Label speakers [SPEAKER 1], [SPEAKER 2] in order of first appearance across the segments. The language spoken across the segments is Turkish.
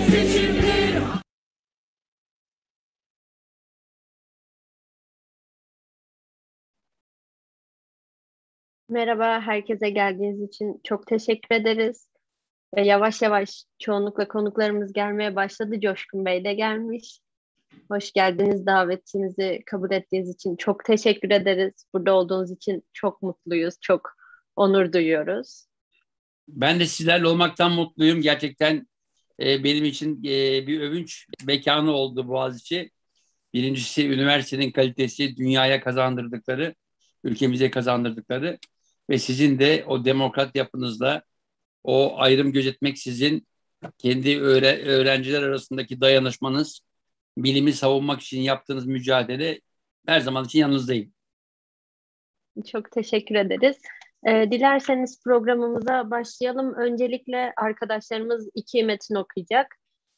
[SPEAKER 1] seçimdir.
[SPEAKER 2] Merhaba, herkese geldiğiniz için çok teşekkür ederiz. Yavaş yavaş çoğunlukla konuklarımız gelmeye başladı. Coşkun Bey de gelmiş. Hoş geldiniz, davetimizi kabul ettiğiniz için çok teşekkür ederiz. Burada olduğunuz için çok mutluyuz, çok onur duyuyoruz.
[SPEAKER 3] Ben de sizlerle olmaktan mutluyum. Gerçekten benim için bir övünç mekanı oldu Boğaziçi. Birincisi üniversitenin kalitesi, dünyaya kazandırdıkları, ülkemize kazandırdıkları ve sizin de o demokrat yapınızla o ayrım gözetmeksizin kendi öğrenciler arasındaki dayanışmanız, bilimi savunmak için yaptığınız mücadele her zaman için yanınızdayım.
[SPEAKER 2] Çok teşekkür ederiz. Dilerseniz programımıza başlayalım. Öncelikle arkadaşlarımız iki metin okuyacak.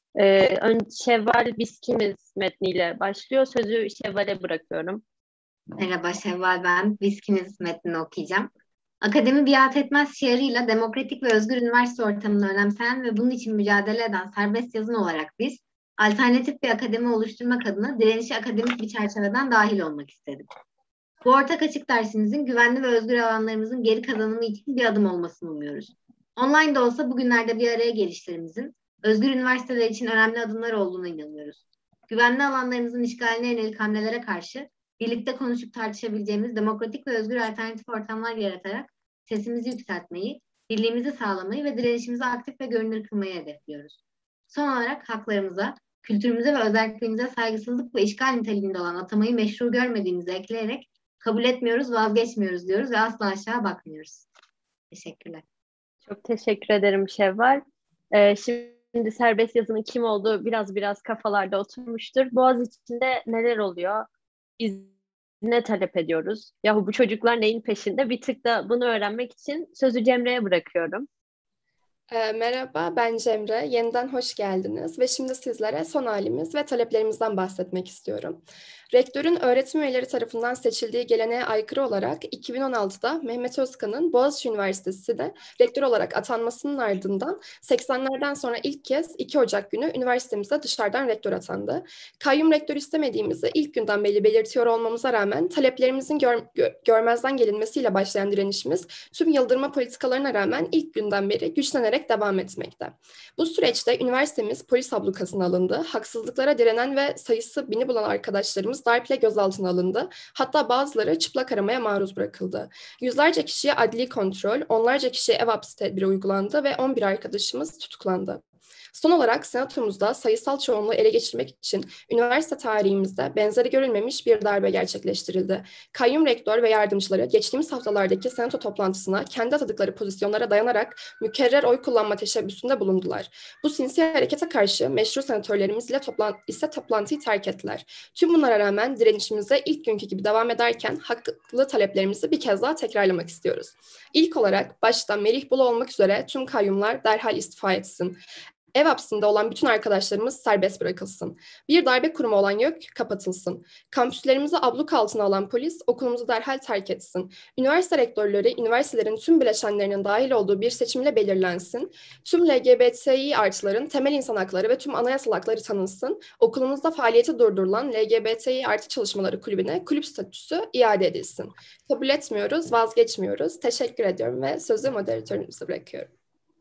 [SPEAKER 2] Şevval Biskimiz metniyle başlıyor. Sözü Şevval'e bırakıyorum.
[SPEAKER 4] Merhaba Şevval, ben Biskiniz metnini okuyacağım. Akademi biat etmez şiarıyla demokratik ve özgür üniversite ortamını önemseyen ve bunun için mücadele eden serbest yazın olarak biz, alternatif bir akademi oluşturmak adına direnişe akademik bir çerçeveden dahil olmak istedik. Bu ortak açık dersimizin güvenli ve özgür alanlarımızın geri kazanımı için bir adım olmasını umuyoruz. Online de olsa bugünlerde bir araya gelişlerimizin özgür üniversiteler için önemli adımlar olduğuna inanıyoruz. Güvenli alanlarımızın işgaline yönelik hamlelere karşı birlikte konuşup tartışabileceğimiz demokratik ve özgür alternatif ortamlar yaratarak sesimizi yükseltmeyi, birliğimizi sağlamayı ve direnişimizi aktif ve görünür kılmayı hedefliyoruz. Son olarak haklarımıza, kültürümüze ve özelliklerimize saygısızlık ve işgal niteliğinde olan atamayı meşru görmediğimizi ekleyerek kabul etmiyoruz, vazgeçmiyoruz diyoruz ve asla aşağı bakmıyoruz. Teşekkürler.
[SPEAKER 2] Çok teşekkür ederim Şevval. Şimdi serbest yazının kim olduğu biraz kafalarda oturmuştur. Boğaziçi'nde neler oluyor? Biz ne talep ediyoruz? Yahu bu çocuklar neyin peşinde? Bir tık da bunu öğrenmek için sözü Cemre'ye bırakıyorum.
[SPEAKER 5] Merhaba, ben Cemre. Yeniden hoş geldiniz ve şimdi sizlere son halimiz ve taleplerimizden bahsetmek istiyorum. Rektörün öğretim üyeleri tarafından seçildiği geleneğe aykırı olarak 2016'da Mehmet Özkan'ın Boğaziçi Üniversitesi'de rektör olarak atanmasının ardından 80'lerden sonra ilk kez 2 Ocak günü üniversitemize dışarıdan rektör atandı. Kayyum rektör istemediğimizi ilk günden beri belirtiyor olmamıza rağmen taleplerimizin görmezden gelinmesiyle başlayan direnişimiz tüm yıldırma politikalarına rağmen ilk günden beri güçlenerek devam etmekte. Bu süreçte üniversitemiz polis ablukasına alındı. Haksızlıklara direnen ve sayısı 1000'i bulan arkadaşlarımız darp ile gözaltına alındı. Hatta bazıları çıplak aramaya maruz bırakıldı. Yüzlerce kişiye adli kontrol, onlarca kişiye ev hapsi tedbiri uygulandı ve 11 arkadaşımız tutuklandı. Son olarak senatomuzda sayısal çoğunluğu ele geçirmek için üniversite tarihimizde benzeri görülmemiş bir darbe gerçekleştirildi. Kayyum rektör ve yardımcıları geçtiğimiz haftalardaki senato toplantısına kendi atadıkları pozisyonlara dayanarak mükerrer oy kullanma teşebbüsünde bulundular. Bu sinsi harekete karşı meşru senatörlerimiz ise toplantıyı terk ettiler. Tüm bunlara rağmen direnişimize ilk günkü gibi devam ederken haklı taleplerimizi bir kez daha tekrarlamak istiyoruz. İlk olarak başta Melih Bulu olmak üzere tüm kayyumlar derhal istifa etsin. Ev hapsinde olan bütün arkadaşlarımız serbest bırakılsın. Bir darbe kurumu olan YÖK kapatılsın. Kampüslerimizi abluk altına alan polis okulumuzu derhal terk etsin. Üniversite rektörleri üniversitelerin tüm bileşenlerinin dahil olduğu bir seçimle belirlensin. Tüm LGBTİ artıların temel insan hakları ve tüm anayasal hakları tanınsın. Okulumuzda faaliyeti durdurulan LGBTİ artı çalışmaları kulübüne kulüp statüsü iade edilsin. Kabul etmiyoruz, vazgeçmiyoruz. Teşekkür ediyorum ve sözü moderatörümüze bırakıyorum.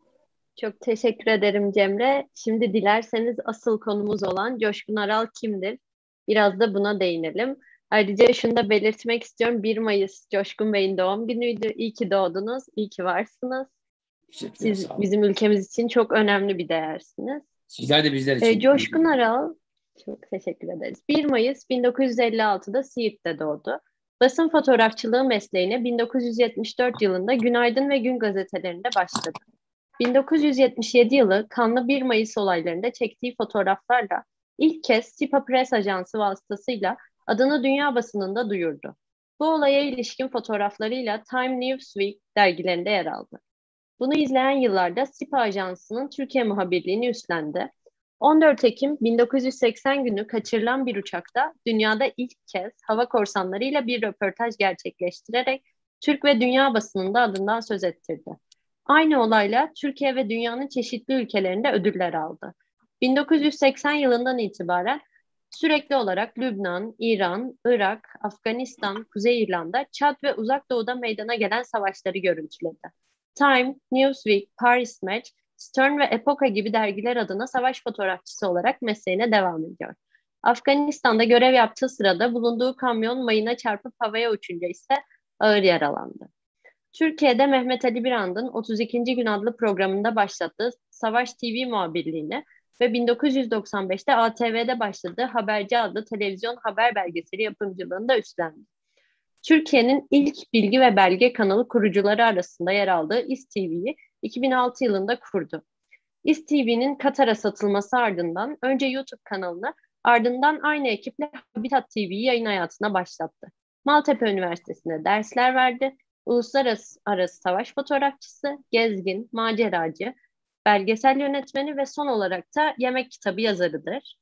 [SPEAKER 2] Çok teşekkür ederim Cemre. Şimdi dilerseniz asıl konumuz olan Coşkun Aral kimdir? Biraz da buna değinelim. Ayrıca şunu da belirtmek istiyorum. 1 Mayıs Coşkun Bey'in doğum günüydü. İyi ki doğdunuz, iyi ki varsınız. Siz bizim ülkemiz için çok önemli bir değersiniz.
[SPEAKER 3] Sizler de bizler için.
[SPEAKER 2] Coşkun Aral, çok teşekkür ederiz. 1 Mayıs 1956'da Siirt'te doğdu. Basın fotoğrafçılığı mesleğine 1974 yılında Günaydın ve Gün gazetelerinde başladı. 1977 yılı kanlı 1 Mayıs olaylarında çektiği fotoğraflarla ilk kez SİPA Press Ajansı vasıtasıyla adını dünya basınında duyurdu. Bu olaya ilişkin fotoğraflarıyla Time Newsweek dergilerinde yer aldı. Bunu izleyen yıllarda SİPA Ajansı'nın Türkiye muhabirliğini üstlendi. 14 Ekim 1980 günü kaçırılan bir uçakta dünyada ilk kez hava korsanlarıyla bir röportaj gerçekleştirerek Türk ve dünya basınında adından söz ettirdi. Aynı olayla Türkiye ve dünyanın çeşitli ülkelerinde ödüller aldı. 1980 yılından itibaren sürekli olarak Lübnan, İran, Irak, Afganistan, Kuzey İrlanda, Çad ve Uzak Doğu'da meydana gelen savaşları görüntüledi. Time, Newsweek, Paris Match, Stern ve Epoca gibi dergiler adına savaş fotoğrafçısı olarak mesleğine devam ediyor. Afganistan'da görev yaptığı sırada bulunduğu kamyon mayına çarpıp havaya uçunca ise ağır yaralandı. Türkiye'de Mehmet Ali Birand'ın 32. Gün adlı programında başlattığı Savaş TV muhabirliğini ve 1995'te ATV'de başladığı Haberci adlı televizyon haber belgeseli yapımcılığını da üstlendi. Türkiye'nin ilk bilgi ve belge kanalı kurucuları arasında yer aldığı İSTV'yi 2006 yılında kurdu. İSTV'nin Katar'a satılması ardından önce YouTube kanalını, ardından aynı ekiple Habitat TV'yi yayın hayatına başlattı. Maltepe Üniversitesi'nde dersler verdi. Uluslararası savaş fotoğrafçısı, gezgin, maceracı, belgesel yönetmeni ve son olarak da yemek kitabı yazarıdır.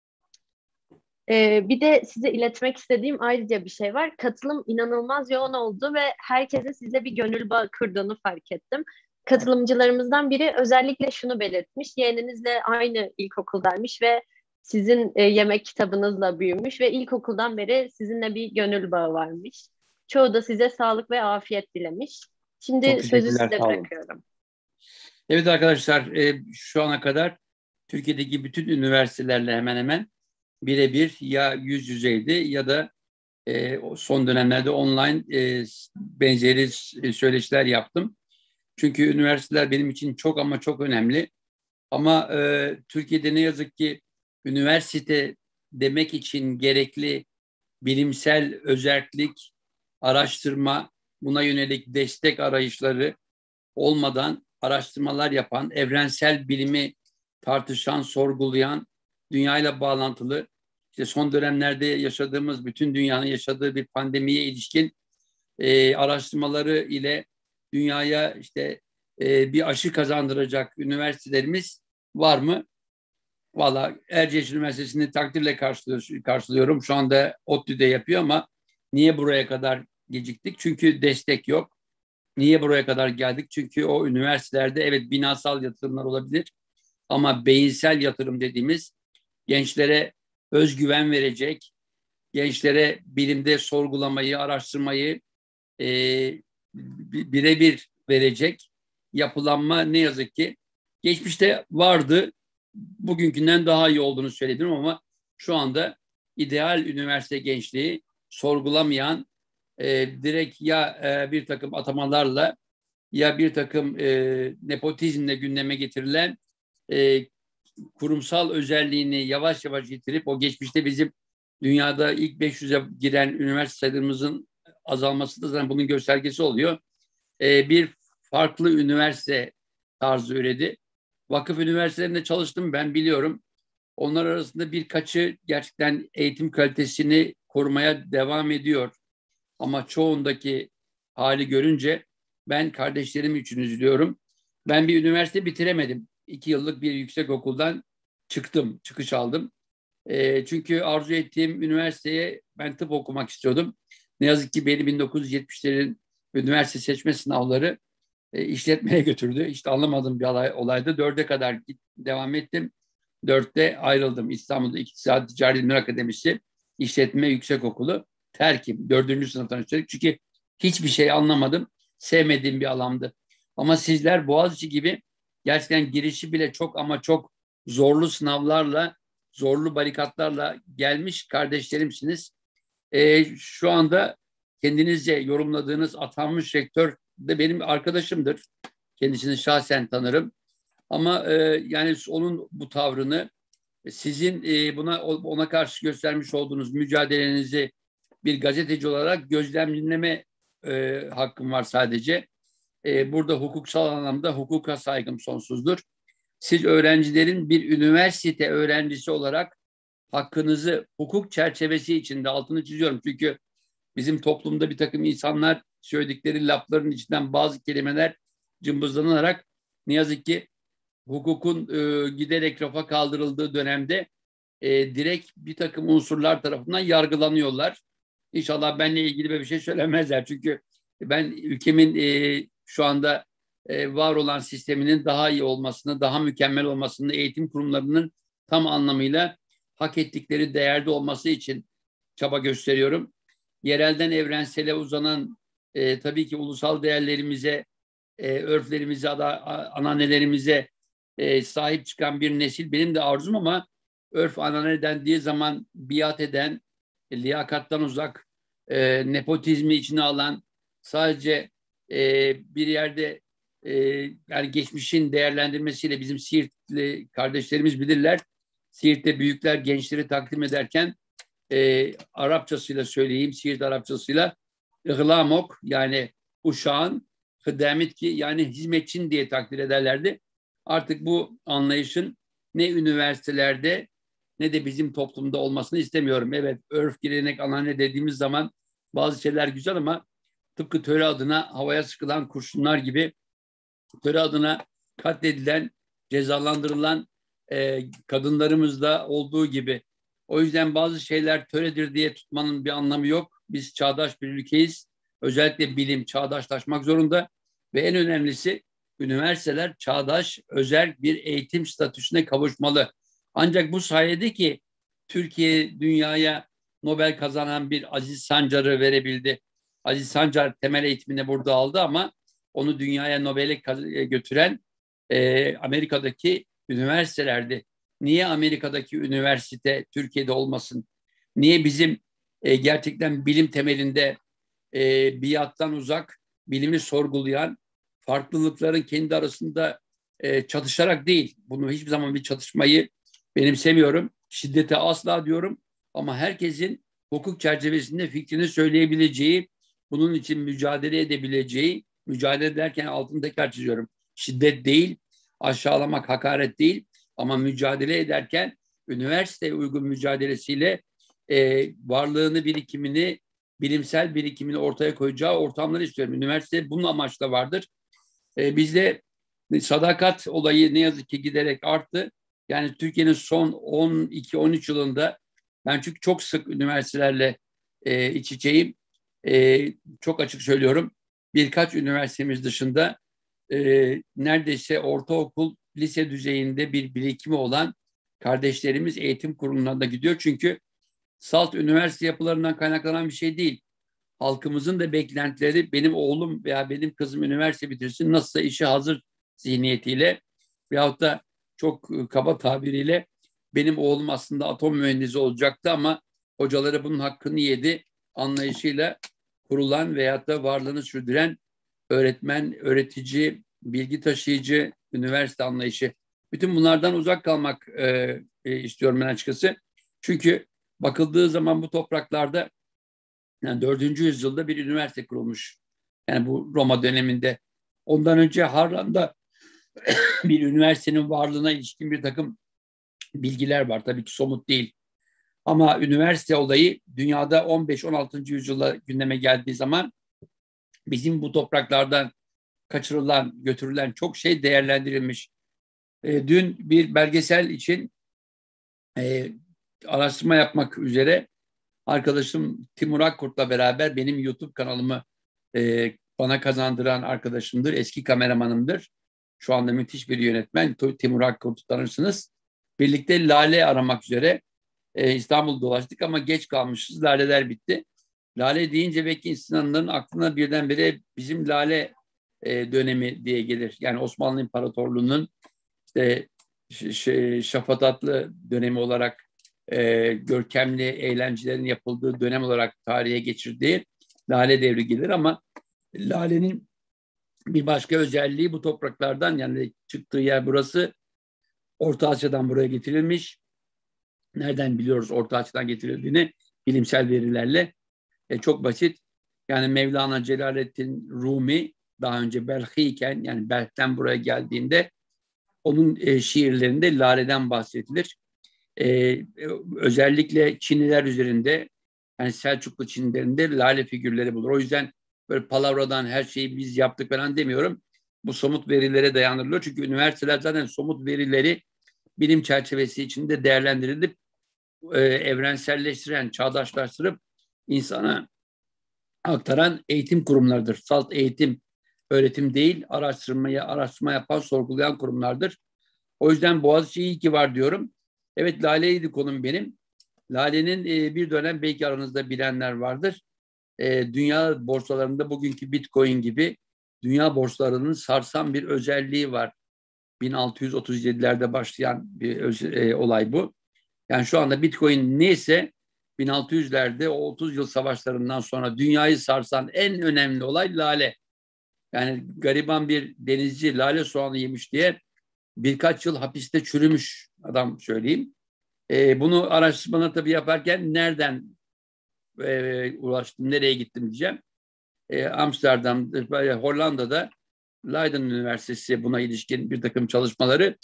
[SPEAKER 2] Bir de size iletmek istediğim ayrıca bir şey var. Katılım inanılmaz yoğun oldu ve herkese size bir gönül bağı kurduğunu fark ettim. Katılımcılarımızdan biri özellikle şunu belirtmiş: yeğeninizle aynı ilkokuldaymış ve sizin yemek kitabınızla büyümüş ve ilkokuldan beri sizinle bir gönül bağı varmış. Çoğu da size sağlık ve afiyet dilemiş. Şimdi sözü size bırakıyorum.
[SPEAKER 3] Evet arkadaşlar, şu ana kadar Türkiye'deki bütün üniversitelerle hemen hemen birebir ya yüz yüzeydi ya da son dönemlerde online benzeri söyleşiler yaptım. Çünkü üniversiteler benim için çok ama çok önemli. Ama Türkiye'de ne yazık ki üniversite demek için gerekli bilimsel özerklik, araştırma, buna yönelik destek arayışları olmadan araştırmalar yapan, evrensel bilimi tartışan, sorgulayan, dünyayla bağlantılı, işte son dönemlerde yaşadığımız, bütün dünyanın yaşadığı bir pandemiye ilişkin araştırmaları ile dünyaya işte bir aşı kazandıracak üniversitelerimiz var mı? Valla Erciyes Üniversitesi'ni takdirle karşılıyorum. Şu anda ODTÜ'de yapıyor ama niye buraya kadar geciktik? Çünkü destek yok. Niye buraya kadar geldik? Çünkü o üniversitelerde evet binasal yatırımlar olabilir ama beyinsel yatırım dediğimiz, gençlere özgüven verecek, gençlere bilimde sorgulamayı, araştırmayı birebir verecek yapılanma ne yazık ki geçmişte vardı. Bugünkünden daha iyi olduğunu söyledim ama şu anda ideal üniversite gençliği sorgulamayan, direkt ya bir takım atamalarla ya bir takım nepotizmle gündeme getirilen, kurumsal özelliğini yavaş yavaş yitirip, o geçmişte bizim dünyada ilk 500'e giren üniversite sayılarımızın azalması da zaten bunun göstergesi oluyor. Bir farklı üniversite tarzı üredi. Vakıf üniversitelerinde çalıştım, ben biliyorum. Onlar arasında birkaçı gerçekten eğitim kalitesini korumaya devam ediyor. Ama çoğundaki hali görünce ben kardeşlerim için üzülüyorum. Ben bir üniversite bitiremedim. 2 yıllık bir yüksek okuldan çıktım, çıkış aldım. Çünkü arzu ettiğim üniversiteye ben tıp okumak istiyordum. Ne yazık ki beni 1970'lerin üniversite seçme sınavları işletmeye götürdü. İşte anlamadığım bir olaydı. 4'e kadar devam ettim. 4'te ayrıldım. İstanbul'da İktisadi Ticari İlimler Akademisi İşletme Yüksekokulu. Terkim. 4. sınıftan üstelik. Çünkü hiçbir şey anlamadım. Sevmediğim bir alandı. Ama sizler Boğaziçi gibi gerçekten girişi bile çok ama çok zorlu sınavlarla, zorlu barikatlarla gelmiş kardeşlerimsiniz. Şu anda kendinizce yorumladığınız atanmış rektör de benim arkadaşımdır. Kendisini şahsen tanırım. Ama yani onun bu tavrını, sizin ona karşı göstermiş olduğunuz mücadelenizi bir gazeteci olarak gözlemleme hakkım var sadece. Burada hukuksal anlamda hukuka saygım sonsuzdur. Siz öğrencilerin bir üniversite öğrencisi olarak hakkınızı hukuk çerçevesi içinde, altını çiziyorum. Çünkü bizim toplumda bir takım insanlar söyledikleri lafların içinden bazı kelimeler cımbızlanarak ne yazık ki hukukun giderek rafa kaldırıldığı dönemde direkt bir takım unsurlar tarafından yargılanıyorlar. İnşallah benimle ilgili bir şey söylemezler. Çünkü ben ülkemin şu anda var olan sisteminin daha iyi olmasını, daha mükemmel olmasını, eğitim kurumlarının tam anlamıyla hak ettikleri değerde olması için çaba gösteriyorum. Yerelden evrensele uzanan tabii ki ulusal değerlerimize, örflerimize, ananelerimize sahip çıkan bir nesil benim de arzum, ama örf anane dendiği zaman biat eden, liyakattan uzak, nepotizmi içine alan, sadece bir yerde yani geçmişin değerlendirmesiyle bizim Siirtli kardeşlerimiz bilirler. Siirt'te büyükler gençleri takdim ederken Arapçasıyla söyleyeyim, Siirt Arapçasıyla ıhlamok, yani uşağın, hıdemit ki yani hizmetçin diye takdir ederlerdi. Artık bu anlayışın ne üniversitelerde ne de bizim toplumda olmasını istemiyorum. Evet, örf, gelenek, anane dediğimiz zaman bazı şeyler güzel, ama tıpkı töre adına havaya sıkılan kurşunlar gibi, töre adına katledilen, cezalandırılan kadınlarımızda olduğu gibi. O yüzden bazı şeyler töredir diye tutmanın bir anlamı yok. Biz çağdaş bir ülkeyiz. Özellikle bilim çağdaşlaşmak zorunda ve en önemlisi üniversiteler çağdaş, özel bir eğitim statüsüne kavuşmalı. Ancak bu sayede ki Türkiye dünyaya Nobel kazanan bir Aziz Sancar'ı verebildi. Aziz Sancar temel eğitimini burada aldı, ama onu dünyaya Nobel'e götüren Amerika'daki üniversitelerdi. Niye Amerika'daki üniversite Türkiye'de olmasın? Niye bizim gerçekten bilim temelinde biattan uzak, bilimi sorgulayan, farklılıkların kendi arasında çatışarak değil, bunu hiçbir zaman bir çatışmayı benimsemiyorum. Şiddete asla diyorum, ama herkesin hukuk çerçevesinde fikrini söyleyebileceği, bunun için mücadele edebileceği, mücadele ederken altını tekrar çiziyorum. Şiddet değil, aşağılamak, hakaret değil, ama mücadele ederken üniversiteye uygun mücadelesiyle varlığını, birikimini, bilimsel birikimini ortaya koyacağı ortamları istiyorum. Üniversite bunun amaçla vardır. Bizde sadakat olayı ne yazık ki giderek arttı. Yani Türkiye'nin son 12-13 yılında ben çünkü çok sık üniversitelerle iç içeyim. Çok açık söylüyorum. Birkaç üniversitemiz dışında neredeyse ortaokul, lise düzeyinde bir birikimi olan kardeşlerimiz eğitim kurumlarına gidiyor. Çünkü salt üniversite yapılarından kaynaklanan bir şey değil. Halkımızın da beklentileri, benim oğlum veya benim kızım üniversite bitirsin, nasılsa işi hazır zihniyetiyle veyahut da çok kaba tabiriyle benim oğlum aslında atom mühendisi olacaktı ama hocaları bunun hakkını yedi anlayışıyla kurulan veyahut da varlığını sürdüren öğretmen, öğretici, bilgi taşıyıcı üniversite anlayışı. Bütün bunlardan uzak kalmak istiyorum ben açıkçası. Çünkü bakıldığı zaman bu topraklarda yani 4. yüzyılda bir üniversite kurulmuş. Yani bu Roma döneminde. Ondan önce Harran'da bir üniversitenin varlığına ilişkin bir takım bilgiler var. Tabii ki somut değil. Ama üniversite olayı dünyada 15-16. yüzyılda gündeme geldiği zaman bizim bu topraklardan kaçırılan, götürülen çok şey değerlendirilmiş. Dün bir belgesel için araştırma yapmak üzere arkadaşım Timur Akkurt'la beraber benim YouTube kanalımı bana kazandıran arkadaşımdır. Eski kameramanımdır. Şu anda müthiş bir yönetmen. Timur Akkurt'u tanırsınız. Birlikte lale aramak üzere İstanbul dolaştık ama geç kalmışız. Laleler bitti. Lale deyince belki insanların aklına birdenbire bizim lale dönemi diye gelir. Yani Osmanlı İmparatorluğu'nun işte şafatatlı dönemi olarak görkemli eğlencelerin yapıldığı dönem olarak tarihe geçirdiği Lale devri gelir ama Lale'nin bir başka özelliği bu topraklardan yani çıktığı yer burası Orta Asya'dan buraya getirilmiş. Nereden biliyoruz Orta Asya'dan getirildiğini? Bilimsel verilerle. Çok basit. Yani Mevlana Celaleddin Rumi daha önce Belh'iyken yani Belh'ten buraya geldiğinde onun şiirlerinde Lale'den bahsedilir. Özellikle Çinliler üzerinde yani Selçuklu Çinlilerinde lale figürleri bulur. O yüzden böyle palavradan her şeyi biz yaptık falan demiyorum. Bu somut verilere dayanırlar. Çünkü üniversiteler zaten somut verileri bilim çerçevesi içinde değerlendirilip evrenselleştiren, çağdaşlaştırıp insana aktaran eğitim kurumlarıdır. Salt eğitim, öğretim değil, araştırma yapan, sorgulayan kurumlardır. O yüzden Boğaziçi iyi ki var diyorum. Evet, Lale'ydi konum benim. Lale'nin bir dönem belki aranızda bilenler vardır. Dünya borsalarında bugünkü Bitcoin gibi dünya borsalarının sarsan bir özelliği var. 1637'lerde başlayan bir olay bu. Yani şu anda Bitcoin neyse 1600'lerde o 30 yıl savaşlarından sonra dünyayı sarsan en önemli olay Lale. Yani gariban bir denizci lale soğanı yemiş diye birkaç yıl hapiste çürümüş adam, söyleyeyim. Bunu araştırmalar tabii yaparken nereden ulaştım, nereye gittim diyeceğim. Amsterdam, Hollanda'da Leiden Üniversitesi buna ilişkin bir takım çalışmaları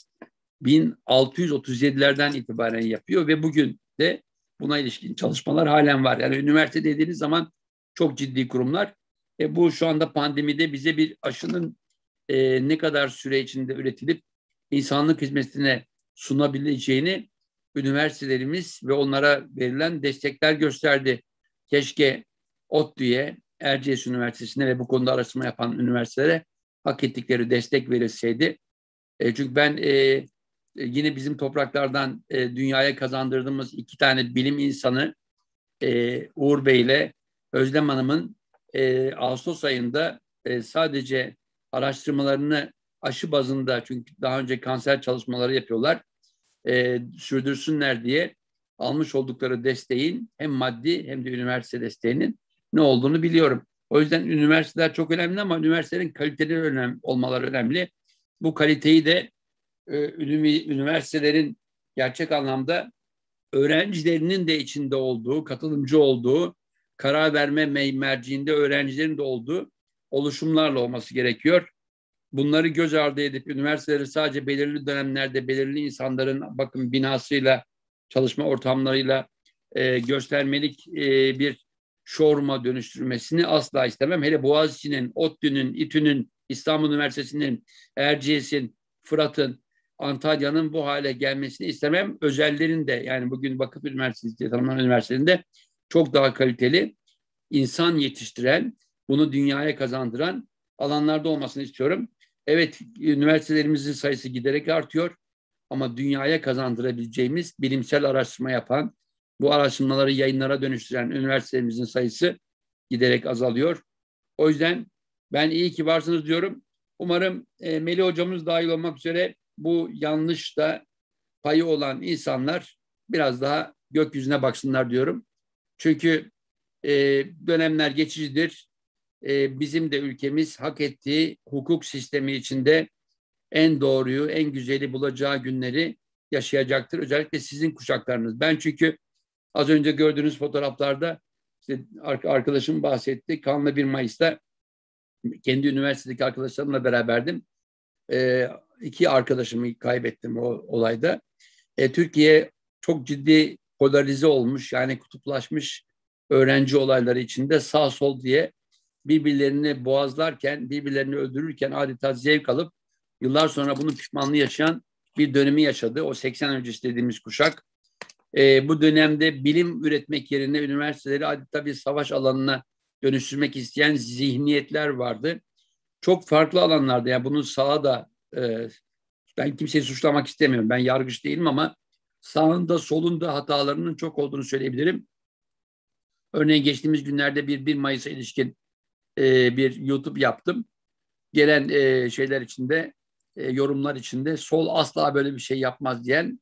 [SPEAKER 3] 1637'lerden itibaren yapıyor ve bugün de buna ilişkin çalışmalar halen var. Yani üniversite dediğiniz zaman çok ciddi kurumlar. Bu şu anda pandemide bize bir aşının ne kadar süre içinde üretilip insanlık hizmetine sunabileceğini üniversitelerimiz ve onlara verilen destekler gösterdi. Keşke ODTÜ'ye, Erciyes Üniversitesi'ne ve bu konuda araştırma yapan üniversitelere hak ettikleri destek verilseydi. Çünkü ben yine bizim topraklardan dünyaya kazandırdığımız 2 tane bilim insanı Uğur Bey ile Özlem Hanım'ın Ağustos ayında sadece araştırmalarını aşı bazında, çünkü daha önce kanser çalışmaları yapıyorlar, sürdürsünler diye almış oldukları desteğin hem maddi hem de üniversite desteğinin ne olduğunu biliyorum. O yüzden üniversiteler çok önemli ama üniversitelerin kaliteli olmaları önemli. Bu kaliteyi de üniversitelerin gerçek anlamda öğrencilerinin de içinde olduğu, katılımcı olduğu, karar verme merciinde öğrencilerin de olduğu oluşumlarla olması gerekiyor. Bunları göz ardı edip üniversiteleri sadece belirli dönemlerde belirli insanların bakın binasıyla, çalışma ortamlarıyla göstermelik bir showroom'a dönüştürmesini asla istemem. Hele Boğaziçi'nin, ODTÜ'nün, İTÜ'nün, İstanbul Üniversitesi'nin, Erciyes'in, Fırat'ın, Antalya'nın bu hale gelmesini istemem. Özellerin de, yani bugün Vakıf Üniversitesi diye tanımlanan üniversitelerinde çok daha kaliteli insan yetiştiren, bunu dünyaya kazandıran alanlarda olmasını istiyorum. Evet, üniversitelerimizin sayısı giderek artıyor ama dünyaya kazandırabileceğimiz bilimsel araştırma yapan, bu araştırmaları yayınlara dönüştüren üniversitelerimizin sayısı giderek azalıyor. O yüzden ben iyi ki varsınız diyorum. Umarım Melih hocamız dahil olmak üzere bu yanlışta payı olan insanlar biraz daha gökyüzüne baksınlar diyorum. Çünkü dönemler geçicidir. Bizim de ülkemiz hak ettiği hukuk sistemi içinde en doğruyu, en güzeli bulacağı günleri yaşayacaktır. Özellikle sizin kuşaklarınız. Ben çünkü az önce gördüğünüz fotoğraflarda işte arkadaşım bahsetti. Kanlı 1 Mayıs'ta kendi üniversitedeki arkadaşlarımla beraberdim. 2 arkadaşımı kaybettim o olayda. Türkiye çok ciddi polarize olmuş, yani kutuplaşmış öğrenci olayları içinde sağ sol diye birbirlerini boğazlarken, birbirlerini öldürürken adeta zevk alıp yıllar sonra bunun pişmanlığı yaşayan bir dönemi yaşadı. O 80 öncesi dediğimiz kuşak. Bu dönemde bilim üretmek yerine üniversiteleri adeta bir savaş alanına dönüştürmek isteyen zihniyetler vardı. Çok farklı alanlarda, yani bunun sağa da ben kimseyi suçlamak istemiyorum. Ben yargıç değilim ama sağında solunda hatalarının çok olduğunu söyleyebilirim. Örneğin geçtiğimiz günlerde 1 Mayıs'a ilişkin bir YouTube yaptım. Gelen şeyler içinde, yorumlar içinde sol asla böyle bir şey yapmaz diyen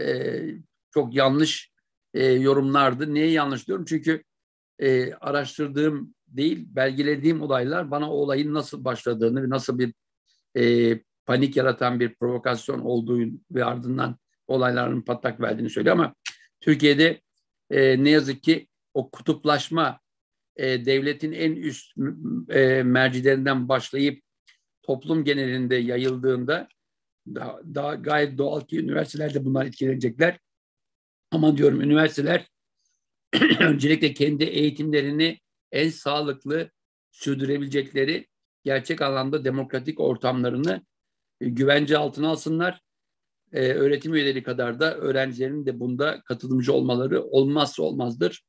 [SPEAKER 3] çok yanlış yorumlardı. Niye yanlış diyorum? Çünkü araştırdığım değil, belgelediğim olaylar bana o olayın nasıl başladığını ve nasıl bir panik yaratan bir provokasyon olduğu ve ardından olayların patlak verdiğini söylüyor ama Türkiye'de ne yazık ki o kutuplaşma devletin en üst mercilerinden başlayıp toplum genelinde yayıldığında daha gayet doğal ki üniversitelerde bunlar etkilenecekler. Ama diyorum üniversiteler öncelikle kendi eğitimlerini en sağlıklı sürdürebilecekleri gerçek anlamda demokratik ortamlarını güvence altına alsınlar. Öğretim üyeleri kadar da öğrencilerin de bunda katılımcı olmaları olmazsa olmazdır.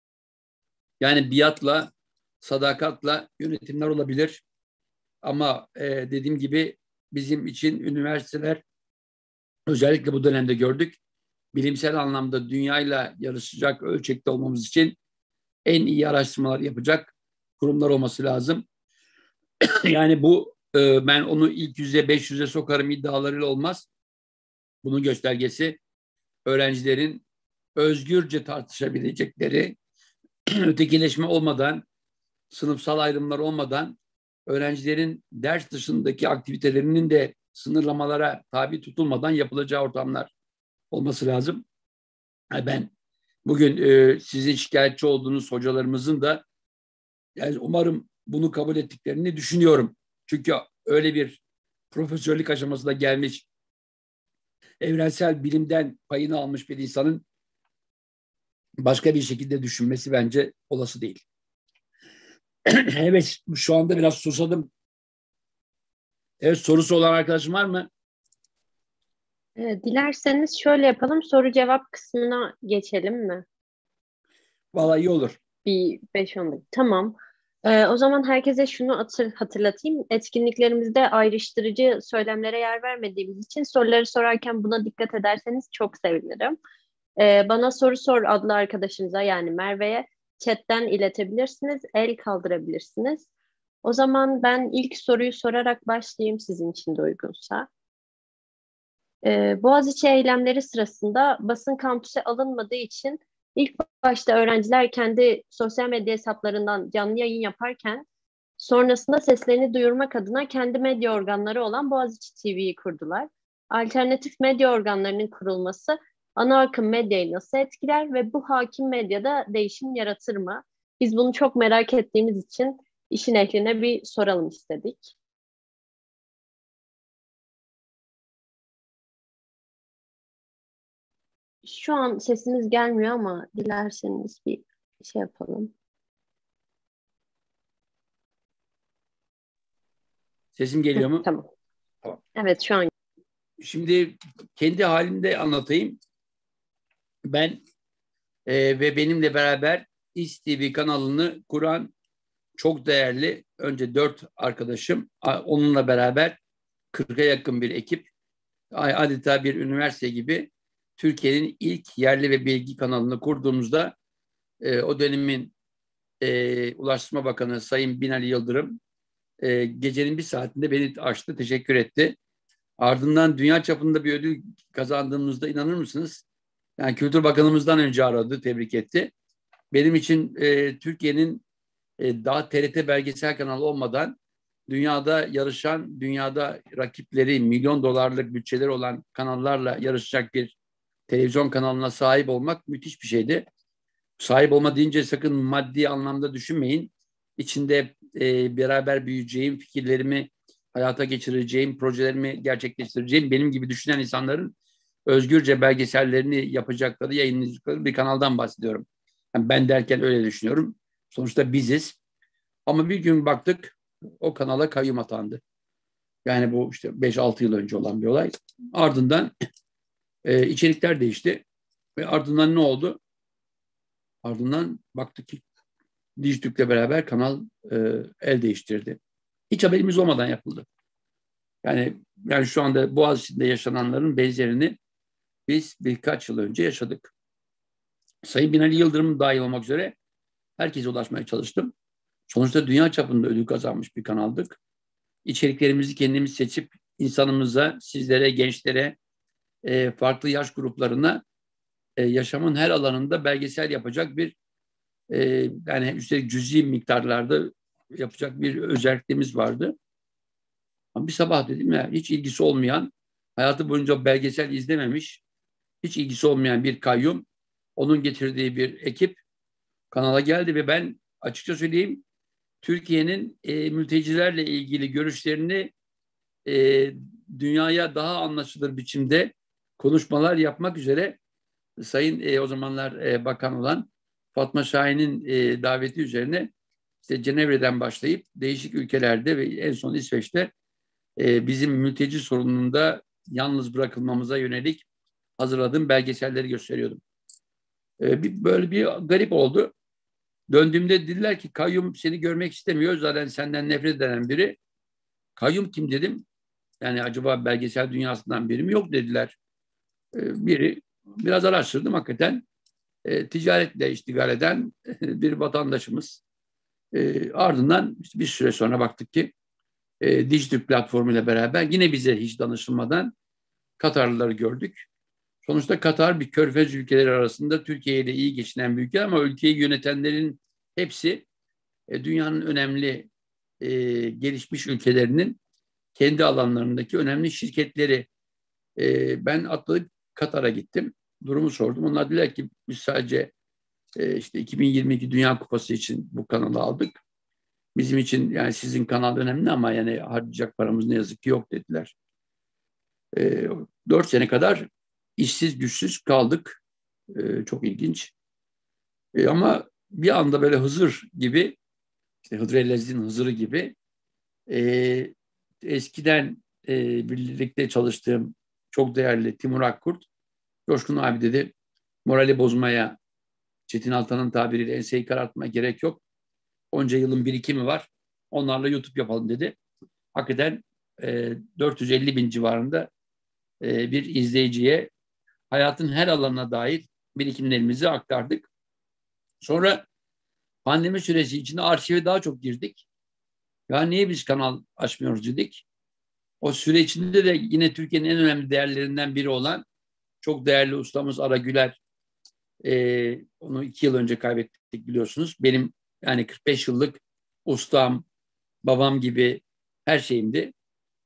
[SPEAKER 3] Yani biatla, sadakatla yönetimler olabilir. Ama dediğim gibi bizim için üniversiteler, özellikle bu dönemde gördük, bilimsel anlamda dünyayla yarışacak ölçekte olmamız için en iyi araştırmalar yapacak kurumlar olması lazım. Yani bu ben onu ilk 100'e 500'e sokarım iddialarıyla olmaz. Bunun göstergesi öğrencilerin özgürce tartışabilecekleri, ötekileşme olmadan, sınıfsal ayrımlar olmadan öğrencilerin ders dışındaki aktivitelerinin de sınırlamalara tabi tutulmadan yapılacağı ortamlar olması lazım. Ben bugün sizin şikayetçi olduğunuz hocalarımızın da yani umarım bunu kabul ettiklerini düşünüyorum. Çünkü öyle bir profesörlük aşamasına gelmiş, evrensel bilimden payını almış bir insanın başka bir şekilde düşünmesi bence olası değil. Evet, şu anda biraz susadım. Evet, sorusu olan arkadaşım var mı?
[SPEAKER 2] Dilerseniz şöyle yapalım. Soru cevap kısmına geçelim mi?
[SPEAKER 3] Vallahi iyi olur.
[SPEAKER 2] Bir 5-10 dakika. Tamam. O zaman herkese şunu hatırlatayım. Etkinliklerimizde ayrıştırıcı söylemlere yer vermediğimiz için soruları sorarken buna dikkat ederseniz çok sevinirim. Bana soru sor adlı arkadaşımıza yani Merve'ye chatten iletebilirsiniz, el kaldırabilirsiniz. O zaman ben ilk soruyu sorarak başlayayım sizin için de uygunsa. Boğaziçi eylemleri sırasında basın kampüse alınmadığı için ilk başta öğrenciler kendi sosyal medya hesaplarından canlı yayın yaparken sonrasında seslerini duyurmak adına kendi medya organları olan Boğaziçi TV'yi kurdular. Alternatif medya organlarının kurulması ana akım medyayı nasıl etkiler ve bu hakim medyada değişim yaratır mı? Biz bunu çok merak ettiğimiz için işin ehline bir soralım istedik. Şu an sesiniz gelmiyor ama dilerseniz bir şey yapalım.
[SPEAKER 3] Sesim geliyor mu?
[SPEAKER 2] Tamam.
[SPEAKER 3] Tamam.
[SPEAKER 2] Evet, şu an.
[SPEAKER 3] Şimdi kendi halimde anlatayım. Ben ve benimle beraber İSTV kanalını kuran çok değerli önce 4 arkadaşım, onunla beraber 40'a yakın bir ekip, adeta bir üniversite gibi Türkiye'nin ilk yerli ve bilgi kanalını kurduğumuzda o dönemin Ulaştırma Bakanı Sayın Binali Yıldırım gecenin bir saatinde beni açtı, teşekkür etti. Ardından dünya çapında bir ödül kazandığımızda inanır mısınız? Yani Kültür Bakanımızdan önce aradı, tebrik etti. Benim için Türkiye'nin daha TRT belgesel kanalı olmadan dünyada yarışan, dünyada rakipleri milyon dolarlık bütçeleri olan kanallarla yarışacak bir televizyon kanalına sahip olmak müthiş bir şeydi. Sahip olma deyince sakın maddi anlamda düşünmeyin. İçinde beraber büyüyeceğim, fikirlerimi hayata geçireceğim, projelerimi gerçekleştireceğim, benim gibi düşünen insanların özgürce belgesellerini yapacakları, yayınlayacakları bir kanaldan bahsediyorum. Yani ben derken öyle düşünüyorum. Sonuçta biziz. Ama bir gün baktık o kanala kayyum atandı. Yani bu işte 5-6 yıl önce olan bir olay. Ardından içerikler değişti. Ve ardından ne oldu? Ardından baktık ki Dijitürk'le beraber kanal el değiştirdi. Hiç haberimiz olmadan yapıldı. Yani şu anda Boğaziçi'nde yaşananların benzerini biz birkaç yıl önce yaşadık. Sayın Binali Yıldırım dahil olmak üzere herkese ulaşmaya çalıştım. Sonuçta dünya çapında ödül kazanmış bir kanaldık. İçeriklerimizi kendimiz seçip insanımıza, sizlere, gençlere, farklı yaş gruplarına yaşamın her alanında belgesel yapacak bir yani üstelik cüzi miktarlarda yapacak bir özelliğimiz vardı. Ama bir sabah dedim ya hiç ilgisi olmayan, hayatı boyunca belgesel izlememiş, hiç ilgisi olmayan bir kayyum, onun getirdiği bir ekip kanala geldi ve ben açıkça söyleyeyim Türkiye'nin mültecilerle ilgili görüşlerini dünyaya daha anlaşılır biçimde konuşmalar yapmak üzere Sayın o zamanlar bakan olan Fatma Şahin'in daveti üzerine işte Cenevre'den başlayıp değişik ülkelerde ve en son İsveç'te bizim mülteci sorununda yalnız bırakılmamıza yönelik hazırladığım belgeselleri gösteriyordum. Böyle bir garip oldu. Döndüğümde dediler ki kayyum seni görmek istemiyor. Zaten senden nefret eden biri. Kayyum kim dedim. Yani acaba belgesel dünyasından biri mi? Yok dediler. Biri biraz araştırdım hakikaten. Ticaretle iştigal eden bir vatandaşımız. Ardından işte bir süre sonra baktık ki Dijitürk platformuyla beraber yine bize hiç danışılmadan Katarlıları gördük. Sonuçta Katar bir körfez ülkeleri arasında Türkiye ile iyi geçinen bir ülke ama ülkeyi yönetenlerin hepsi dünyanın önemli gelişmiş ülkelerinin kendi alanlarındaki önemli şirketleri. Ben atladık Katar'a gittim. Durumu sordum. Onlar dediler ki biz sadece işte 2022 Dünya Kupası için bu kanalı aldık. Bizim için yani sizin kanal önemli ama yani harcayacak paramız ne yazık ki yok dediler. 4 sene kadar işsiz güçsüz kaldık. Çok ilginç. Ama bir anda böyle Hızır gibi, işte Hıdrellez'in Hızır'ı gibi eskiden birlikte çalıştığım çok değerli Timur Akkurt, Coşkun abi dedi, morali bozmaya, Çetin Altan'ın tabiriyle enseyi karartmaya gerek yok. Onca yılın birikimi var. Onlarla YouTube yapalım dedi. Hakikaten 450 bin civarında bir izleyiciye hayatın her alanına dair birikimlerimizi aktardık. Sonra pandemi süreci içinde arşive daha çok girdik. Ya niye biz kanal açmıyoruz dedik. O süre içinde de yine Türkiye'nin en önemli değerlerinden biri olan çok değerli ustamız Ara Güler, onu 2 yıl önce kaybettik biliyorsunuz. Benim yani 45 yıllık ustam, babam gibi her şeyimdi.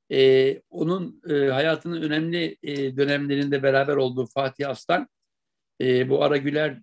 [SPEAKER 3] Onun hayatının önemli dönemlerinde beraber olduğu Fatih Aslan, bu Ara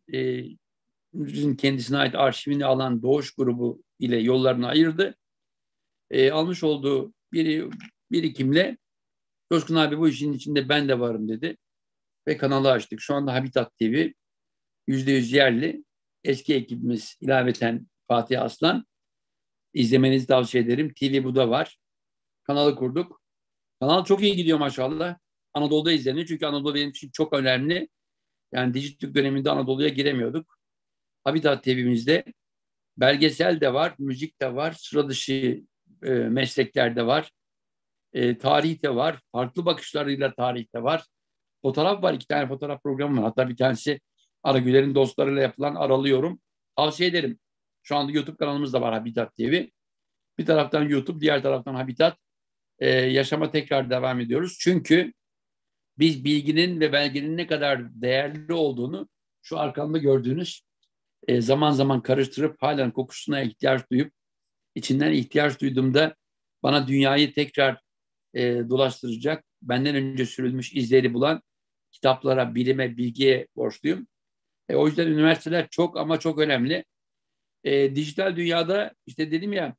[SPEAKER 3] Güler'in kendisine ait arşivini alan Doğuş grubu ile yollarını ayırdı. Almış olduğu birikimle Coşkun abi bu işin içinde ben de varım dedi. Ve kanalı açtık. Şu anda Habitat TV %100 yerli. Eski ekibimiz ilaveten Fatih Aslan. İzlemenizi tavsiye ederim. TV bu da var. Kanalı kurduk. Kanal çok iyi gidiyor maşallah. Anadolu'da izleniyor. Çünkü Anadolu benim için çok önemli. Yani Dijitürk döneminde Anadolu'ya giremiyorduk. Habitat TV'mizde belgesel de var, müzik de var, sıra dışı meslekler de var. Tarih de var. Farklı bakışlarıyla tarih de var. Fotoğraf var. 2 tane fotoğraf programı var. Hatta bir tanesi Aragüler'in dostlarıyla yapılan Aralıyorum. Tavsiye ederim. Şu anda YouTube kanalımız da var Habitat TV. Bir taraftan YouTube, diğer taraftan Habitat. Yaşama tekrar devam ediyoruz. Çünkü biz bilginin ve belgenin ne kadar değerli olduğunu şu arkamda gördüğünüz zaman zaman karıştırıp halen kokusuna ihtiyaç duyup içinden ihtiyaç duyduğumda bana dünyayı tekrar dolaştıracak, benden önce sürülmüş izleri bulan kitaplara, bilime, bilgiye borçluyum. O yüzden üniversiteler çok ama çok önemli. Dijital dünyada işte dedim ya,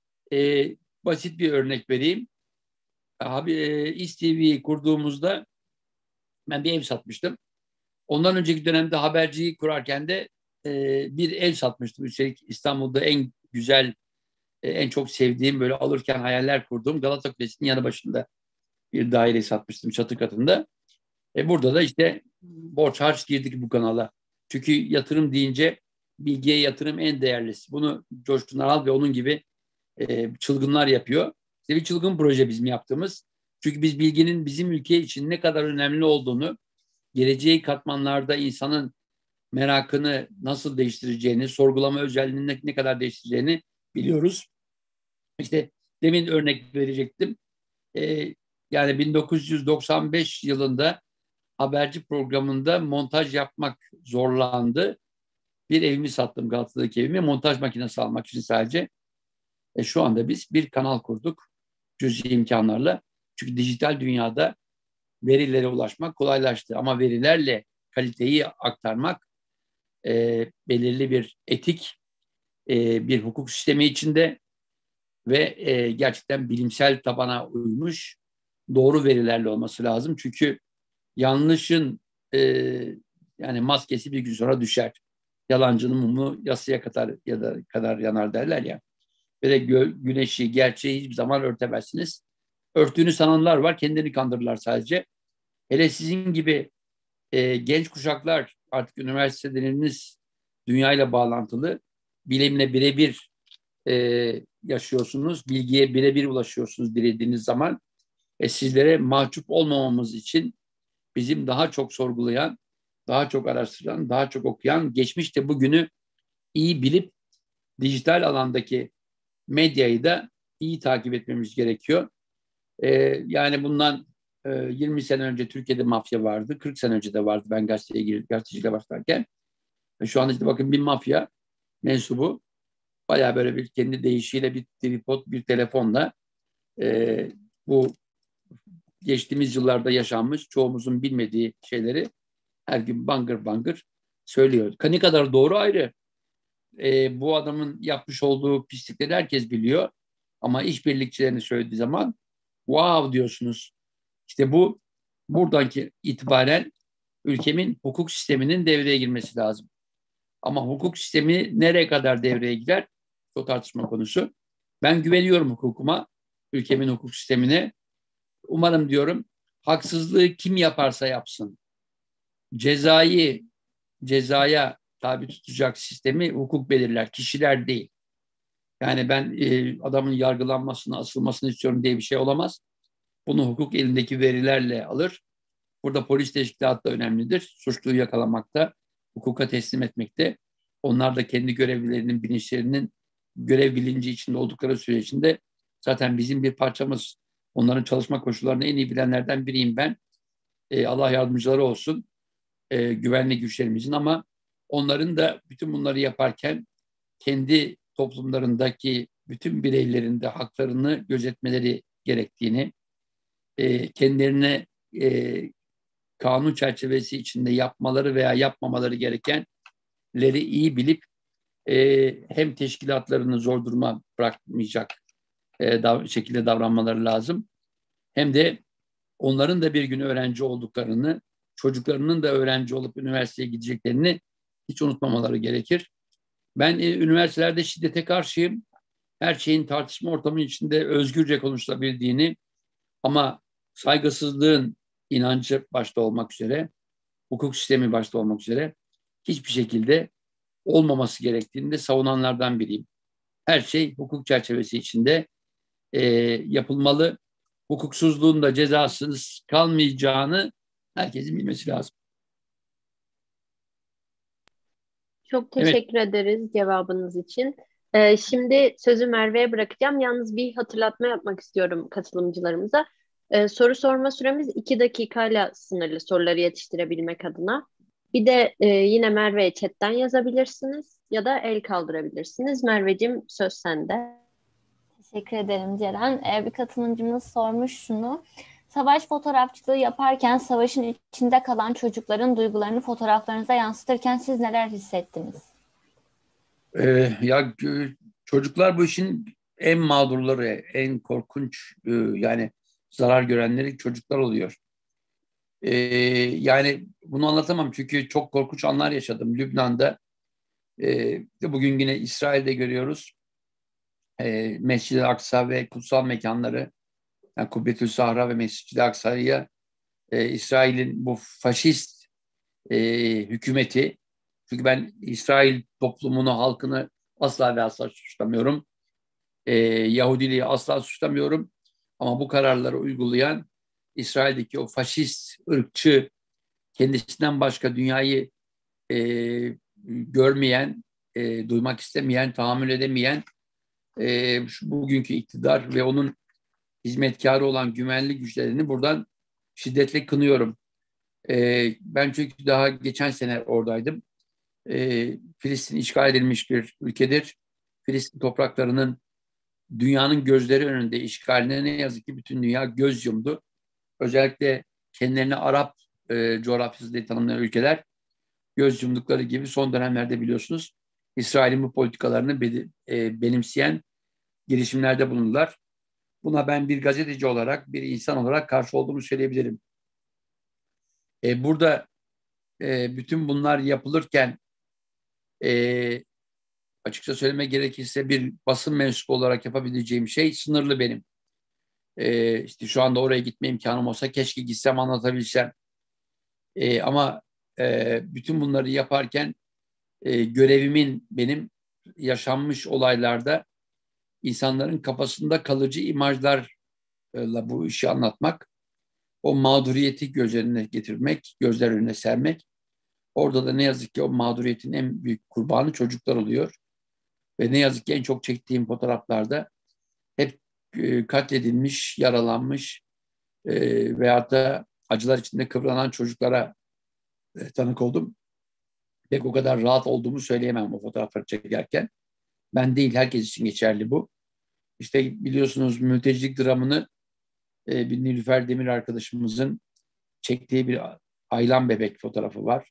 [SPEAKER 3] basit bir örnek vereyim. İSTV'yi kurduğumuzda ben bir ev satmıştım. Ondan önceki dönemde haberciyi kurarken de bir ev satmıştım. Üstelik İstanbul'da en güzel, en çok sevdiğim, böyle alırken hayaller kurduğum Galata Kulesi'nin yanı başında bir daire satmıştım çatı katında. Burada da işte borç harç girdik bu kanala. Çünkü yatırım deyince bilgiye yatırım en değerlisi. Bunu Coşkun Aral ve onun gibi çılgınlar yapıyor. İşte bir çılgın proje bizim yaptığımız. Çünkü biz bilginin bizim ülke için ne kadar önemli olduğunu, geleceği katmanlarda insanın merakını nasıl değiştireceğini, sorgulama özelliğini ne kadar değiştireceğini biliyoruz. İşte demin örnek verecektim. Yani 1995 yılında haberci programında montaj yapmak zorlandı. Bir evimi sattım, Galata'daki evimi, montaj makinesi almak için sadece. Şu anda biz bir kanal kurduk cüzi imkanlarla. Çünkü dijital dünyada verilere ulaşmak kolaylaştı. Ama verilerle kaliteyi aktarmak belirli bir etik, bir hukuk sistemi içinde ve gerçekten bilimsel tabana uymuş doğru verilerle olması lazım. Çünkü yanlışın yani maskesi bir gün sonra düşer. Yalancının mumu yasıya kadar yanar derler ya. Ve de güneşi, gerçeği hiçbir zaman örtemezsiniz. Örttüğünü sananlar var, kendini kandırırlar sadece. Hele sizin gibi genç kuşaklar, artık üniversiteleriniz dünyayla bağlantılı, bilimle birebir yaşıyorsunuz, bilgiye birebir ulaşıyorsunuz dilediğiniz zaman. Sizlere mahcup olmamamız için bizim daha çok sorgulayan, daha çok araştıran, daha çok okuyan, geçmişte bugünü iyi bilip dijital alandaki medyayı da iyi takip etmemiz gerekiyor. Yani bundan 20 sene önce Türkiye'de mafya vardı. 40 sene önce de vardı ben gazeteciliğe başlarken. Şu anda işte bakın bir mafya mensubu bayağı böyle bir kendi deyişiyle bir tripod, bir telefonla bu geçtiğimiz yıllarda yaşanmış çoğumuzun bilmediği şeyleri her gün bangır bangır söylüyor. Ne kadar doğru ayrı. Bu adamın yapmış olduğu pislikleri herkes biliyor. Ama işbirlikçilerini söylediği zaman wow diyorsunuz. İşte buradan itibaren ülkemin hukuk sisteminin devreye girmesi lazım. Ama hukuk sistemi nereye kadar devreye girer? O tartışma konusu. Ben güveniyorum hukukuma, ülkemin hukuk sistemine. Umarım diyorum haksızlığı kim yaparsa yapsın. Cezaya tabi tutacak sistemi hukuk belirler, kişiler değil. Yani ben adamın yargılanmasını, asılmasını istiyorum diye bir şey olamaz. Bunu hukuk elindeki verilerle alır. Burada polis teşkilatı da önemlidir. Suçluyu yakalamakta, hukuka teslim etmekte. Onlar da kendi görevlilerinin bilinçlerinin görev bilinci içinde oldukları sürecinde zaten bizim bir parçamız. Onların çalışma koşullarını en iyi bilenlerden biriyim ben. Allah yardımcıları olsun güvenlik güçlerimizin ama onların da bütün bunları yaparken kendi toplumlarındaki bütün bireylerin de haklarını gözetmeleri gerektiğini, kendilerine kanun çerçevesi içinde yapmaları veya yapmamaları gerekenleri iyi bilip hem teşkilatlarını zor duruma bırakmayacak şekilde davranmaları lazım. Hem de onların da bir gün öğrenci olduklarını, çocuklarının da öğrenci olup üniversiteye gideceklerini hiç unutmamaları gerekir. Ben üniversitelerde şiddete karşıyım. Her şeyin tartışma ortamı içinde özgürce konuşulabildiğini ama saygısızlığın inancı başta olmak üzere, hukuk sistemi başta olmak üzere hiçbir şekilde olmaması gerektiğini de savunanlardan biriyim. Her şey hukuk çerçevesi içinde yapılmalı. Hukuksuzluğun da cezasız kalmayacağını herkesin bilmesi lazım.
[SPEAKER 2] Çok
[SPEAKER 3] Evet.
[SPEAKER 2] teşekkür ederiz cevabınız için. Şimdi sözü Merve'ye bırakacağım. Yalnız bir hatırlatma yapmak istiyorum katılımcılarımıza. Soru sorma süremiz 2 dakikayla sınırlı soruları yetiştirebilmek adına. Bir de yine Merve'ye chatten yazabilirsiniz ya da el kaldırabilirsiniz. Merveciğim söz sende.
[SPEAKER 1] Teşekkür ederim Ceren. Bir katılımcımız sormuş şunu. Savaş fotoğrafçılığı yaparken savaşın içinde kalan çocukların duygularını fotoğraflarınıza yansıtırken siz neler hissettiniz?
[SPEAKER 3] Çocuklar bu işin en mağdurları, en korkunç yani zarar görenleri çocuklar oluyor. Yani bunu anlatamam çünkü çok korkunç anlar yaşadım Lübnan'da. Bugün yine İsrail'de görüyoruz. Mescid-i Aksa ve kutsal mekanları, yani Kubbetül Sahra ve Mescid-i Aksa'ya İsrail'in bu faşist hükümeti, çünkü ben İsrail toplumunu, halkını asla ve asla suçlamıyorum. Yahudiliği asla suçlamıyorum. Ama bu kararları uygulayan İsrail'deki o faşist, ırkçı, kendisinden başka dünyayı görmeyen, duymak istemeyen, tahammül edemeyen bugünkü iktidar ve onun hizmetkarı olan güvenlik güçlerini buradan şiddetle kınıyorum. Ben çünkü daha geçen sene oradaydım. Filistin işgal edilmiş bir ülkedir. Filistin topraklarının dünyanın gözleri önünde işgaline ne yazık ki bütün dünya göz yumdu. Özellikle kendilerini Arap coğrafyası diye tanımlayan ülkeler göz yumdukları gibi son dönemlerde biliyorsunuz İsrail'in bu politikalarını benimseyen girişimlerde bulundular. Buna ben bir gazeteci olarak, bir insan olarak karşı olduğumu söyleyebilirim. Burada bütün bunlar yapılırken açıkça söylemek gerekirse bir basın mensubu olarak yapabileceğim şey sınırlı benim. İşte şu anda oraya gitme imkanım olsa keşke gitsem anlatabilsem. Ama bütün bunları yaparken görevimin benim yaşanmış olaylarda insanların kafasında kalıcı imajlarla bu işi anlatmak, o mağduriyeti göz önüne getirmek, gözler önüne sermek. Orada da ne yazık ki o mağduriyetin en büyük kurbanı çocuklar oluyor. Ve ne yazık ki en çok çektiğim fotoğraflarda hep katledilmiş, yaralanmış veyahut da acılar içinde kıvranan çocuklara tanık oldum. Pek o kadar rahat olduğumu söyleyemem o fotoğrafları çekerken. Ben değil, herkes için geçerli bu. İşte biliyorsunuz mültecilik dramını bir Nilüfer Demir arkadaşımızın çektiği bir aylan bebek fotoğrafı var.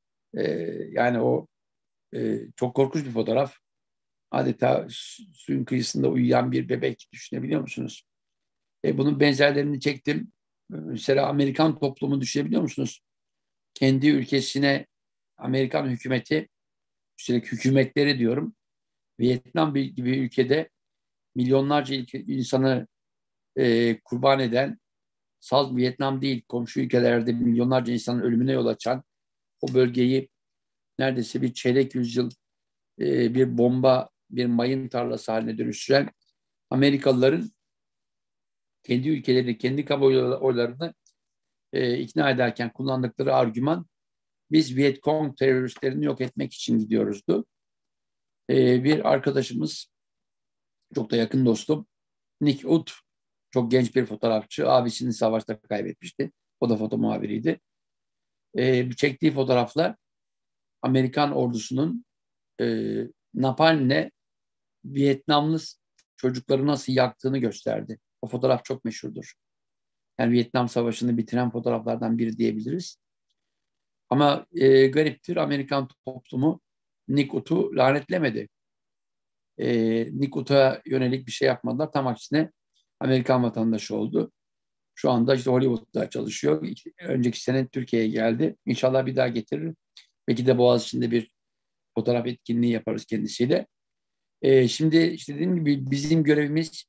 [SPEAKER 3] Yani o çok korkunç bir fotoğraf. Adeta suyun kıyısında uyuyan bir bebek, düşünebiliyor musunuz? Bunun benzerlerini çektim. Mesela Amerikan toplumu düşünebiliyor musunuz? Kendi ülkesine Amerikan hükümeti, üstelik hükümetleri diyorum, Vietnam gibi ülkede milyonlarca insanı kurban eden, salt Vietnam değil, komşu ülkelerde milyonlarca insanın ölümüne yol açan, o bölgeyi neredeyse bir çeyrek yüzyıl bir bomba, bir mayın tarlası haline dönüştüren Amerikalıların kendi ülkeleri, kendi kamuoylarını ikna ederken kullandıkları argüman, biz Vietcong teröristlerini yok etmek için gidiyoruzdu. Bir arkadaşımız, çok da yakın dostum, Nick Ut, çok genç bir fotoğrafçı, abisini savaşta kaybetmişti. O da foto muhabiriydi. Çektiği fotoğrafla Amerikan ordusunun napalmle Vietnamlı çocukları nasıl yaktığını gösterdi. O fotoğraf çok meşhurdur. Yani Vietnam Savaşı'nı bitiren fotoğraflardan biri diyebiliriz. Ama gariptir, Amerikan toplumu Nick Ut'u lanetlemedi. Nick Ut'a yönelik bir şey yapmadılar. Tam aksine Amerikan vatandaşı oldu. Şu anda işte Hollywood'da çalışıyor. Önceki sene Türkiye'ye geldi. İnşallah bir daha getirir. Belki de Boğaziçi'nde bir fotoğraf etkinliği yaparız kendisiyle. Şimdi işte dediğim gibi bizim görevimiz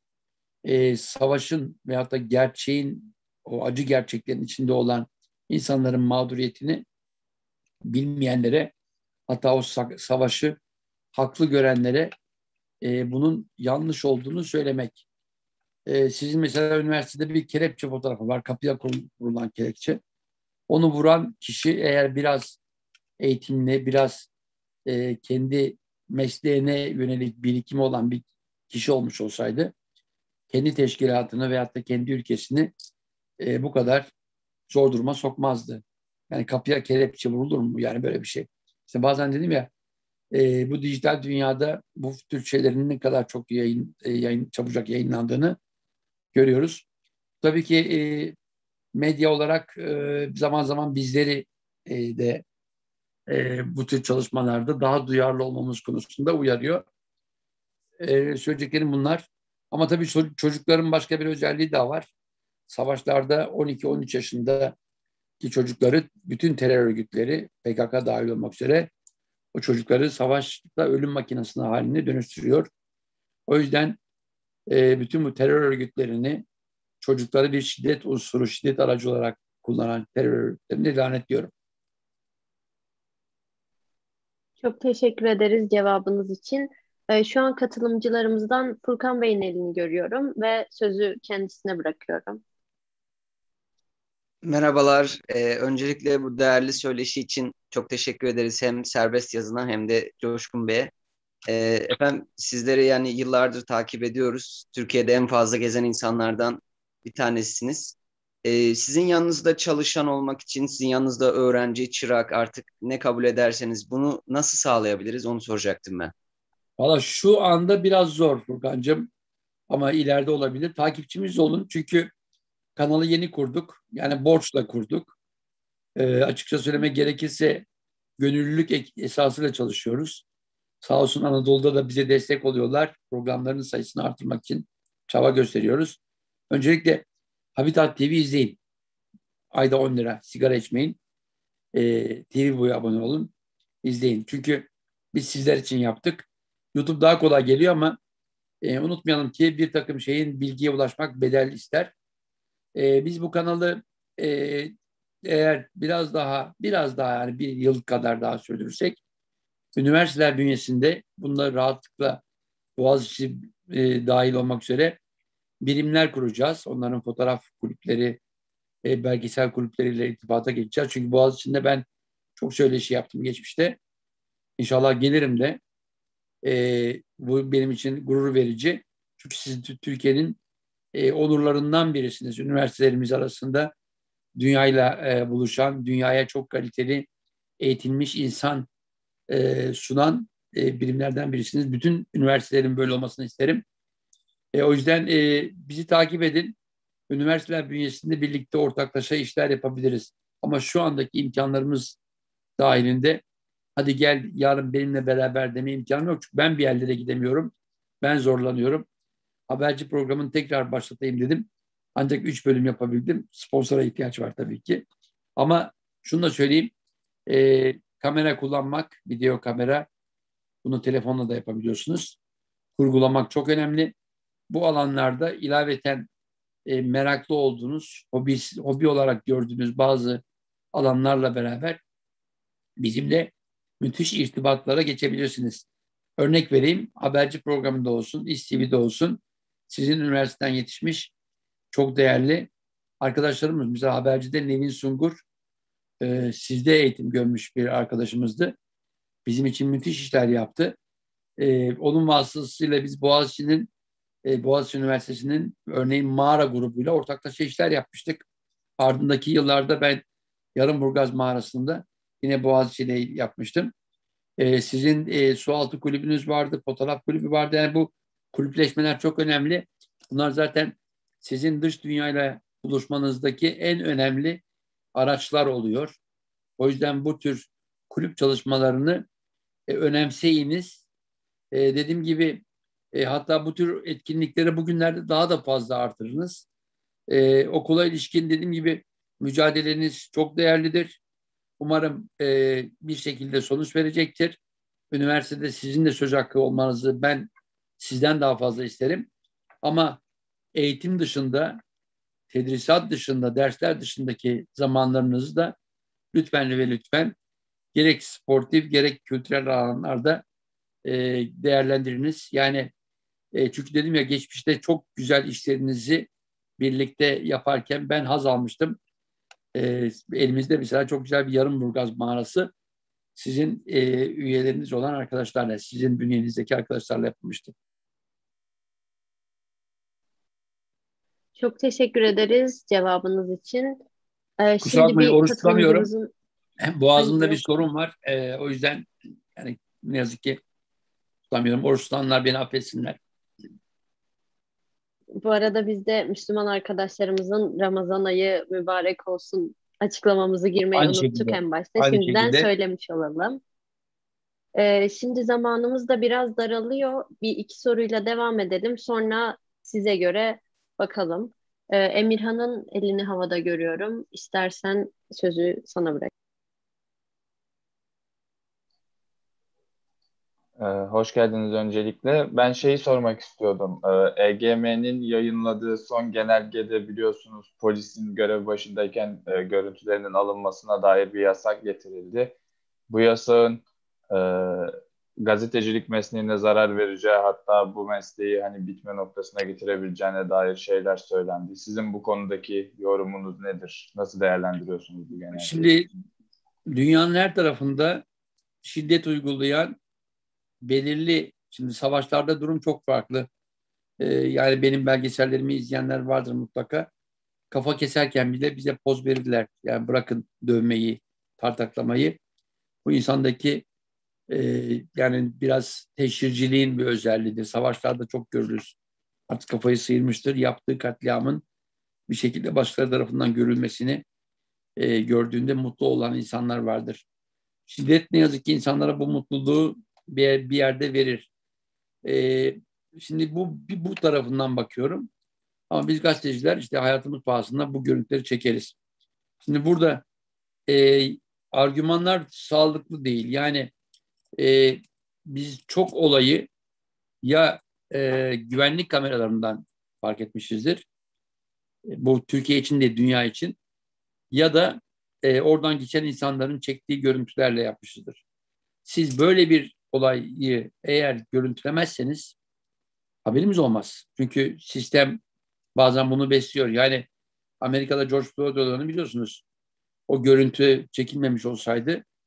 [SPEAKER 3] savaşın veyahut da gerçeğin, o acı gerçeklerin içinde olan insanların mağduriyetini bilmeyenlere, hatta o savaşı haklı görenlere bunun yanlış olduğunu söylemek. Sizin mesela üniversitede bir kelepçe fotoğrafı var. Kapıya kurulan kelepçe. Onu vuran kişi eğer biraz eğitimli, biraz kendi mesleğine yönelik birikimi olan bir kişi olmuş olsaydı, kendi teşkilatını veyahut da kendi ülkesini bu kadar zor duruma sokmazdı. Yani kapıya kelepçe vurulur mu? Yani böyle bir şey. İşte bazen dedim ya, bu dijital dünyada bu tür şeylerin ne kadar çok çabucak yayınlandığını görüyoruz. Tabii ki medya olarak zaman zaman bizleri de bu tür çalışmalarda daha duyarlı olmamız konusunda uyarıyor. Söyleyeceklerim bunlar. Ama tabii çocukların başka bir özelliği daha var. Savaşlarda 12-13 yaşındaki çocukları bütün terör örgütleri, PKK dahil olmak üzere, o çocukları savaşta ölüm makinesine haline dönüştürüyor. O yüzden bütün bu terör örgütlerini, çocukları bir şiddet unsuru, şiddet aracı olarak kullanan terör örgütlerini lanetliyorum.
[SPEAKER 2] Çok teşekkür ederiz cevabınız için. Şu an katılımcılarımızdan Furkan Bey'in elini görüyorum ve sözü kendisine bırakıyorum.
[SPEAKER 6] Merhabalar. Öncelikle bu değerli söyleşi için çok teşekkür ederiz. Hem serbest yazına hem de Coşkun Bey'e. Efendim sizleri yani yıllardır takip ediyoruz. Türkiye'de en fazla gezen insanlardan bir tanesiniz. Sizin yanınızda çalışan olmak için, sizin yanınızda öğrenci, çırak artık ne kabul ederseniz bunu nasıl sağlayabiliriz onu soracaktım ben.
[SPEAKER 3] Valla şu anda biraz zor Furkan'cığım, ama ileride olabilir. Takipçimiz olun, çünkü kanalı yeni kurduk. Yani borçla kurduk. Açıkça söylemek gerekirse gönüllülük esasıyla çalışıyoruz. Sağ olsun Anadolu'da da bize destek oluyorlar. Programların sayısını artırmak için çaba gösteriyoruz. Öncelikle Habitat TV izleyin. Ayda 10 lira. Sigara içmeyin. TV boyu abone olun. İzleyin. Çünkü biz sizler için yaptık. YouTube daha kolay geliyor ama unutmayalım ki bir takım şeyin bilgiye ulaşmak bedel ister. Biz bu kanalı eğer biraz daha yani bir yıl kadar daha sürdürürsek, üniversiteler bünyesinde bunları rahatlıkla Boğaziçi dahil olmak üzere birimler kuracağız. Onların fotoğraf kulüpleri, belgesel kulüpleriyle irtibata geçeceğiz. Çünkü Boğaziçi'nde ben Çok söyleşi yaptım geçmişte. İnşallah gelirim de. Bu benim için gurur verici. Çünkü siz Türkiye'nin onurlarından birisiniz. Üniversitelerimiz arasında dünyayla buluşan, dünyaya çok kaliteli eğitilmiş insan sunan birimlerden birisiniz. Bütün üniversitelerin böyle olmasını isterim. O yüzden bizi takip edin. Üniversiteler bünyesinde birlikte ortaklaşa işler yapabiliriz. Ama şu andaki imkanlarımız dahilinde hadi gel yarın benimle beraber deme imkanı yok. Çünkü ben bir yerlere gidemiyorum. Ben zorlanıyorum. Haberci programını tekrar başlatayım dedim. Ancak 3 bölüm yapabildim. Sponsora ihtiyaç var tabii ki. Ama şunu da söyleyeyim. Kamera kullanmak, video kamera, bunu telefonla da yapabiliyorsunuz. Kurgulamak çok önemli. Bu alanlarda ilaveten meraklı olduğunuz, hobi olarak gördüğünüz bazı alanlarla beraber bizimle müthiş irtibatlara geçebilirsiniz. Örnek vereyim, haberci programında olsun, İSTV'de olsun, sizin üniversiteden yetişmiş çok değerli arkadaşlarımız. Mesela habercide Nevin Sungur, sizde eğitim görmüş bir arkadaşımızdı. Bizim için müthiş işler yaptı. Onun vasıtasıyla biz Boğaziçi Üniversitesi'nin örneğin mağara grubuyla ortaklaşa işler yapmıştık. Ardındaki yıllarda ben Yarımburgaz mağarasında yine Boğaziçi ile yapmıştım. Sizin sualtı kulübünüz vardı, fotoğraf kulübü vardı. Yani bu kulüpleşmeler çok önemli. Bunlar zaten sizin dış dünyayla buluşmanızdaki en önemli araçlar oluyor. O yüzden bu tür kulüp çalışmalarını önemseyiniz. Dediğim gibi hatta bu tür etkinlikleri bugünlerde daha da fazla artırınız. Okula ilişkin dediğim gibi mücadeleniz çok değerlidir. Umarım bir şekilde sonuç verecektir. Üniversitede sizin de söz hakkı olmanızı ben sizden daha fazla isterim. Ama eğitim dışında, tedrisat dışında, dersler dışındaki zamanlarınızı da lütfen ve lütfen gerek sportif gerek kültürel alanlarda değerlendiriniz. Yani çünkü dedim ya geçmişte çok güzel işlerinizi birlikte yaparken ben haz almıştım. Elimizde mesela çok güzel bir Yarımburgaz mağarası sizin üyeleriniz olan arkadaşlarla, sizin bünyenizdeki arkadaşlarla yapılmıştı.
[SPEAKER 2] Çok teşekkür ederiz cevabınız için.
[SPEAKER 3] Kusura
[SPEAKER 2] Şimdi
[SPEAKER 3] bakmayın,
[SPEAKER 2] bir
[SPEAKER 3] oruç tutamıyorum.
[SPEAKER 2] katılımcımızın...
[SPEAKER 3] Boğazımda
[SPEAKER 2] Ay,
[SPEAKER 3] bir
[SPEAKER 2] yok.
[SPEAKER 3] sorun var. O yüzden yani ne yazık ki tutamıyorum. Oruç tutanlar beni affetsinler.
[SPEAKER 2] Bu arada biz de Müslüman arkadaşlarımızın Ramazan ayı mübarek olsun açıklamamızı girmeyi
[SPEAKER 3] Aynı
[SPEAKER 2] unuttuk
[SPEAKER 3] şekilde.
[SPEAKER 2] en başta.
[SPEAKER 3] Aynı
[SPEAKER 2] Şimdiden
[SPEAKER 3] şekilde.
[SPEAKER 2] söylemiş olalım. Şimdi zamanımız da biraz daralıyor. Bir iki soruyla devam edelim. Sonra size göre bakalım. Emirhan'ın elini havada görüyorum. İstersen sözü sana bırak.
[SPEAKER 7] Hoş geldiniz öncelikle. Ben şeyi sormak istiyordum. EGM'nin yayınladığı son genelgede biliyorsunuz polisin görev başındayken görüntülerinin alınmasına dair bir yasak getirildi. Bu yasağın gazetecilik mesleğine zarar vereceği, hatta bu mesleği hani bitme noktasına getirebileceğine dair şeyler söylendi. Sizin bu konudaki yorumunuz nedir? Nasıl değerlendiriyorsunuz bu genelgeyi?
[SPEAKER 3] Şimdi dünyanın her tarafında şiddet uygulayan belirli, şimdi savaşlarda durum çok farklı. Yani benim belgesellerimi izleyenler vardır mutlaka. Kafa keserken bile bize poz verirler. Yani bırakın dövmeyi, tartaklamayı. Bu insandaki yani biraz teşhirciliğin bir özelliğidir. Savaşlarda çok görülür. Artık kafayı sıyırmıştır. Yaptığı katliamın bir şekilde başkaları tarafından görülmesini gördüğünde mutlu olan insanlar vardır. Şiddet ne yazık ki insanlara bu mutluluğu bir yerde verir. Şimdi bu tarafından bakıyorum. Ama biz gazeteciler işte hayatımız pahasına bu görüntüleri çekeriz. Şimdi burada argümanlar sağlıklı değil. Yani biz çok olayı ya güvenlik kameralarından fark etmişizdir. Bu Türkiye için de dünya için. Ya da oradan geçen insanların çektiği görüntülerle yapmışızdır. Siz böyle bir olayı eğer görüntülemezseniz haberimiz olmaz. Çünkü sistem bazen bunu besliyor. Yani Amerika'da George Floyd olanı biliyorsunuz. O görüntü çekilmemiş olsaydı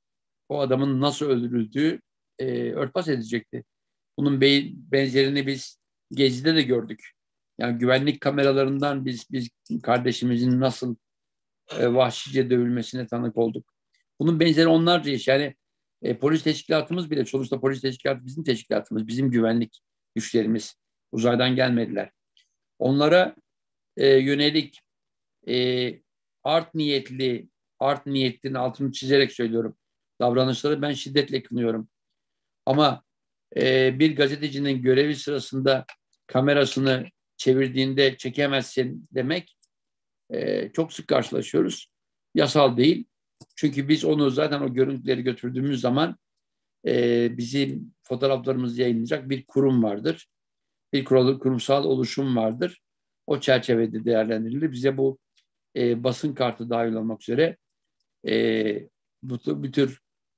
[SPEAKER 3] o adamın nasıl öldürüldüğü örtbas edecekti. Bunun benzerini biz Gezi'de de gördük. Yani güvenlik kameralarından biz kardeşimizin nasıl vahşice dövülmesine tanık olduk. Bunun benzeri onlarca iş. Yani polis teşkilatımız bile, sonuçta polis teşkilatı bizim teşkilatımız, bizim güvenlik güçlerimiz. Uzaydan gelmediler. Onlara yönelik art niyetlinin altını çizerek söylüyorum. Davranışları ben şiddetle kınıyorum. Ama bir gazetecinin görevi sırasında kamerasını çevirdiğinde çekemezsin demek çok sık karşılaşıyoruz. Yasal değil. Çünkü biz onu zaten o görüntüleri götürdüğümüz zaman bizim fotoğraflarımızı yayınlayacak bir kurum vardır. Bir kurumsal oluşum vardır. O çerçevede değerlendirilir. Bize bu basın kartı dahil olmak üzere bu tür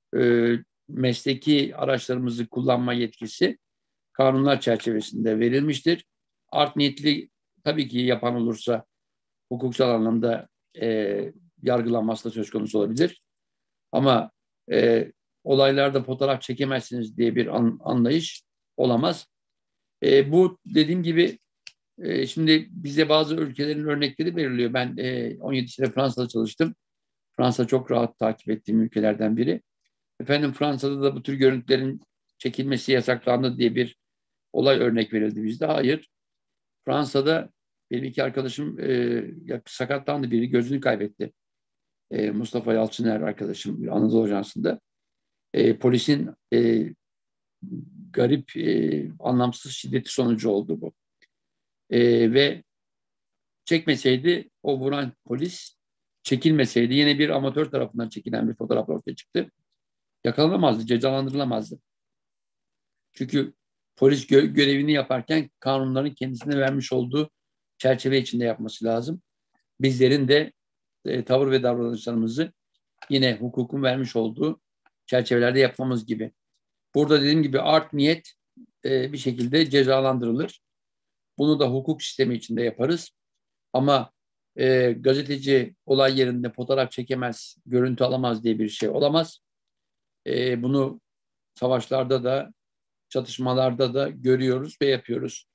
[SPEAKER 3] mesleki araçlarımızı kullanma yetkisi kanunlar çerçevesinde verilmiştir. Art niyetli tabii ki yapan olursa hukuksal anlamda yargılanması da söz konusu olabilir. Ama olaylarda fotoğraf çekemezsiniz diye bir anlayış olamaz. Bu dediğim gibi şimdi bize bazı ülkelerin örnekleri veriliyor. Ben 17 sene Fransa'da çalıştım. Fransa çok rahat takip ettiğim ülkelerden biri. Efendim Fransa'da da bu tür görüntülerin çekilmesi yasaklandı diye bir olay örnek verildi bizde. Hayır. Fransa'da benim iki arkadaşım sakatlandı, biri gözünü kaybetti. Mustafa Yalçıner arkadaşım Anadolu Ajansı'nda. Polisin garip, anlamsız şiddeti sonucu oldu bu. Ve çekmeseydi o vuran polis, çekilmeseydi yine bir amatör tarafından çekilen bir fotoğraf ortaya çıktı. Yakalanamazdı, cezalandırılamazdı. Çünkü polis görevini yaparken kanunların kendisine vermiş olduğu çerçeve içinde yapması lazım. Bizlerin de tavır ve davranışlarımızı yine hukukun vermiş olduğu çerçevelerde yapmamız gibi. Burada dediğim gibi art niyet bir şekilde cezalandırılır. Bunu da hukuk sistemi içinde yaparız. Ama gazeteci olay yerinde fotoğraf çekemez, görüntü alamaz diye bir şey olamaz. Bunu savaşlarda da, çatışmalarda da görüyoruz ve yapıyoruz.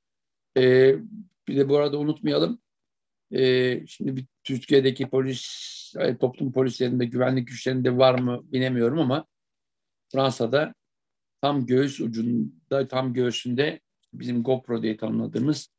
[SPEAKER 3] Bir de bu arada unutmayalım, şimdi Türkiye'deki toplum polislerinde, güvenlik güçlerinde var mı bilemiyorum ama Fransa'da tam göğüs ucunda, tam göğsünde bizim GoPro diye tanımladığımız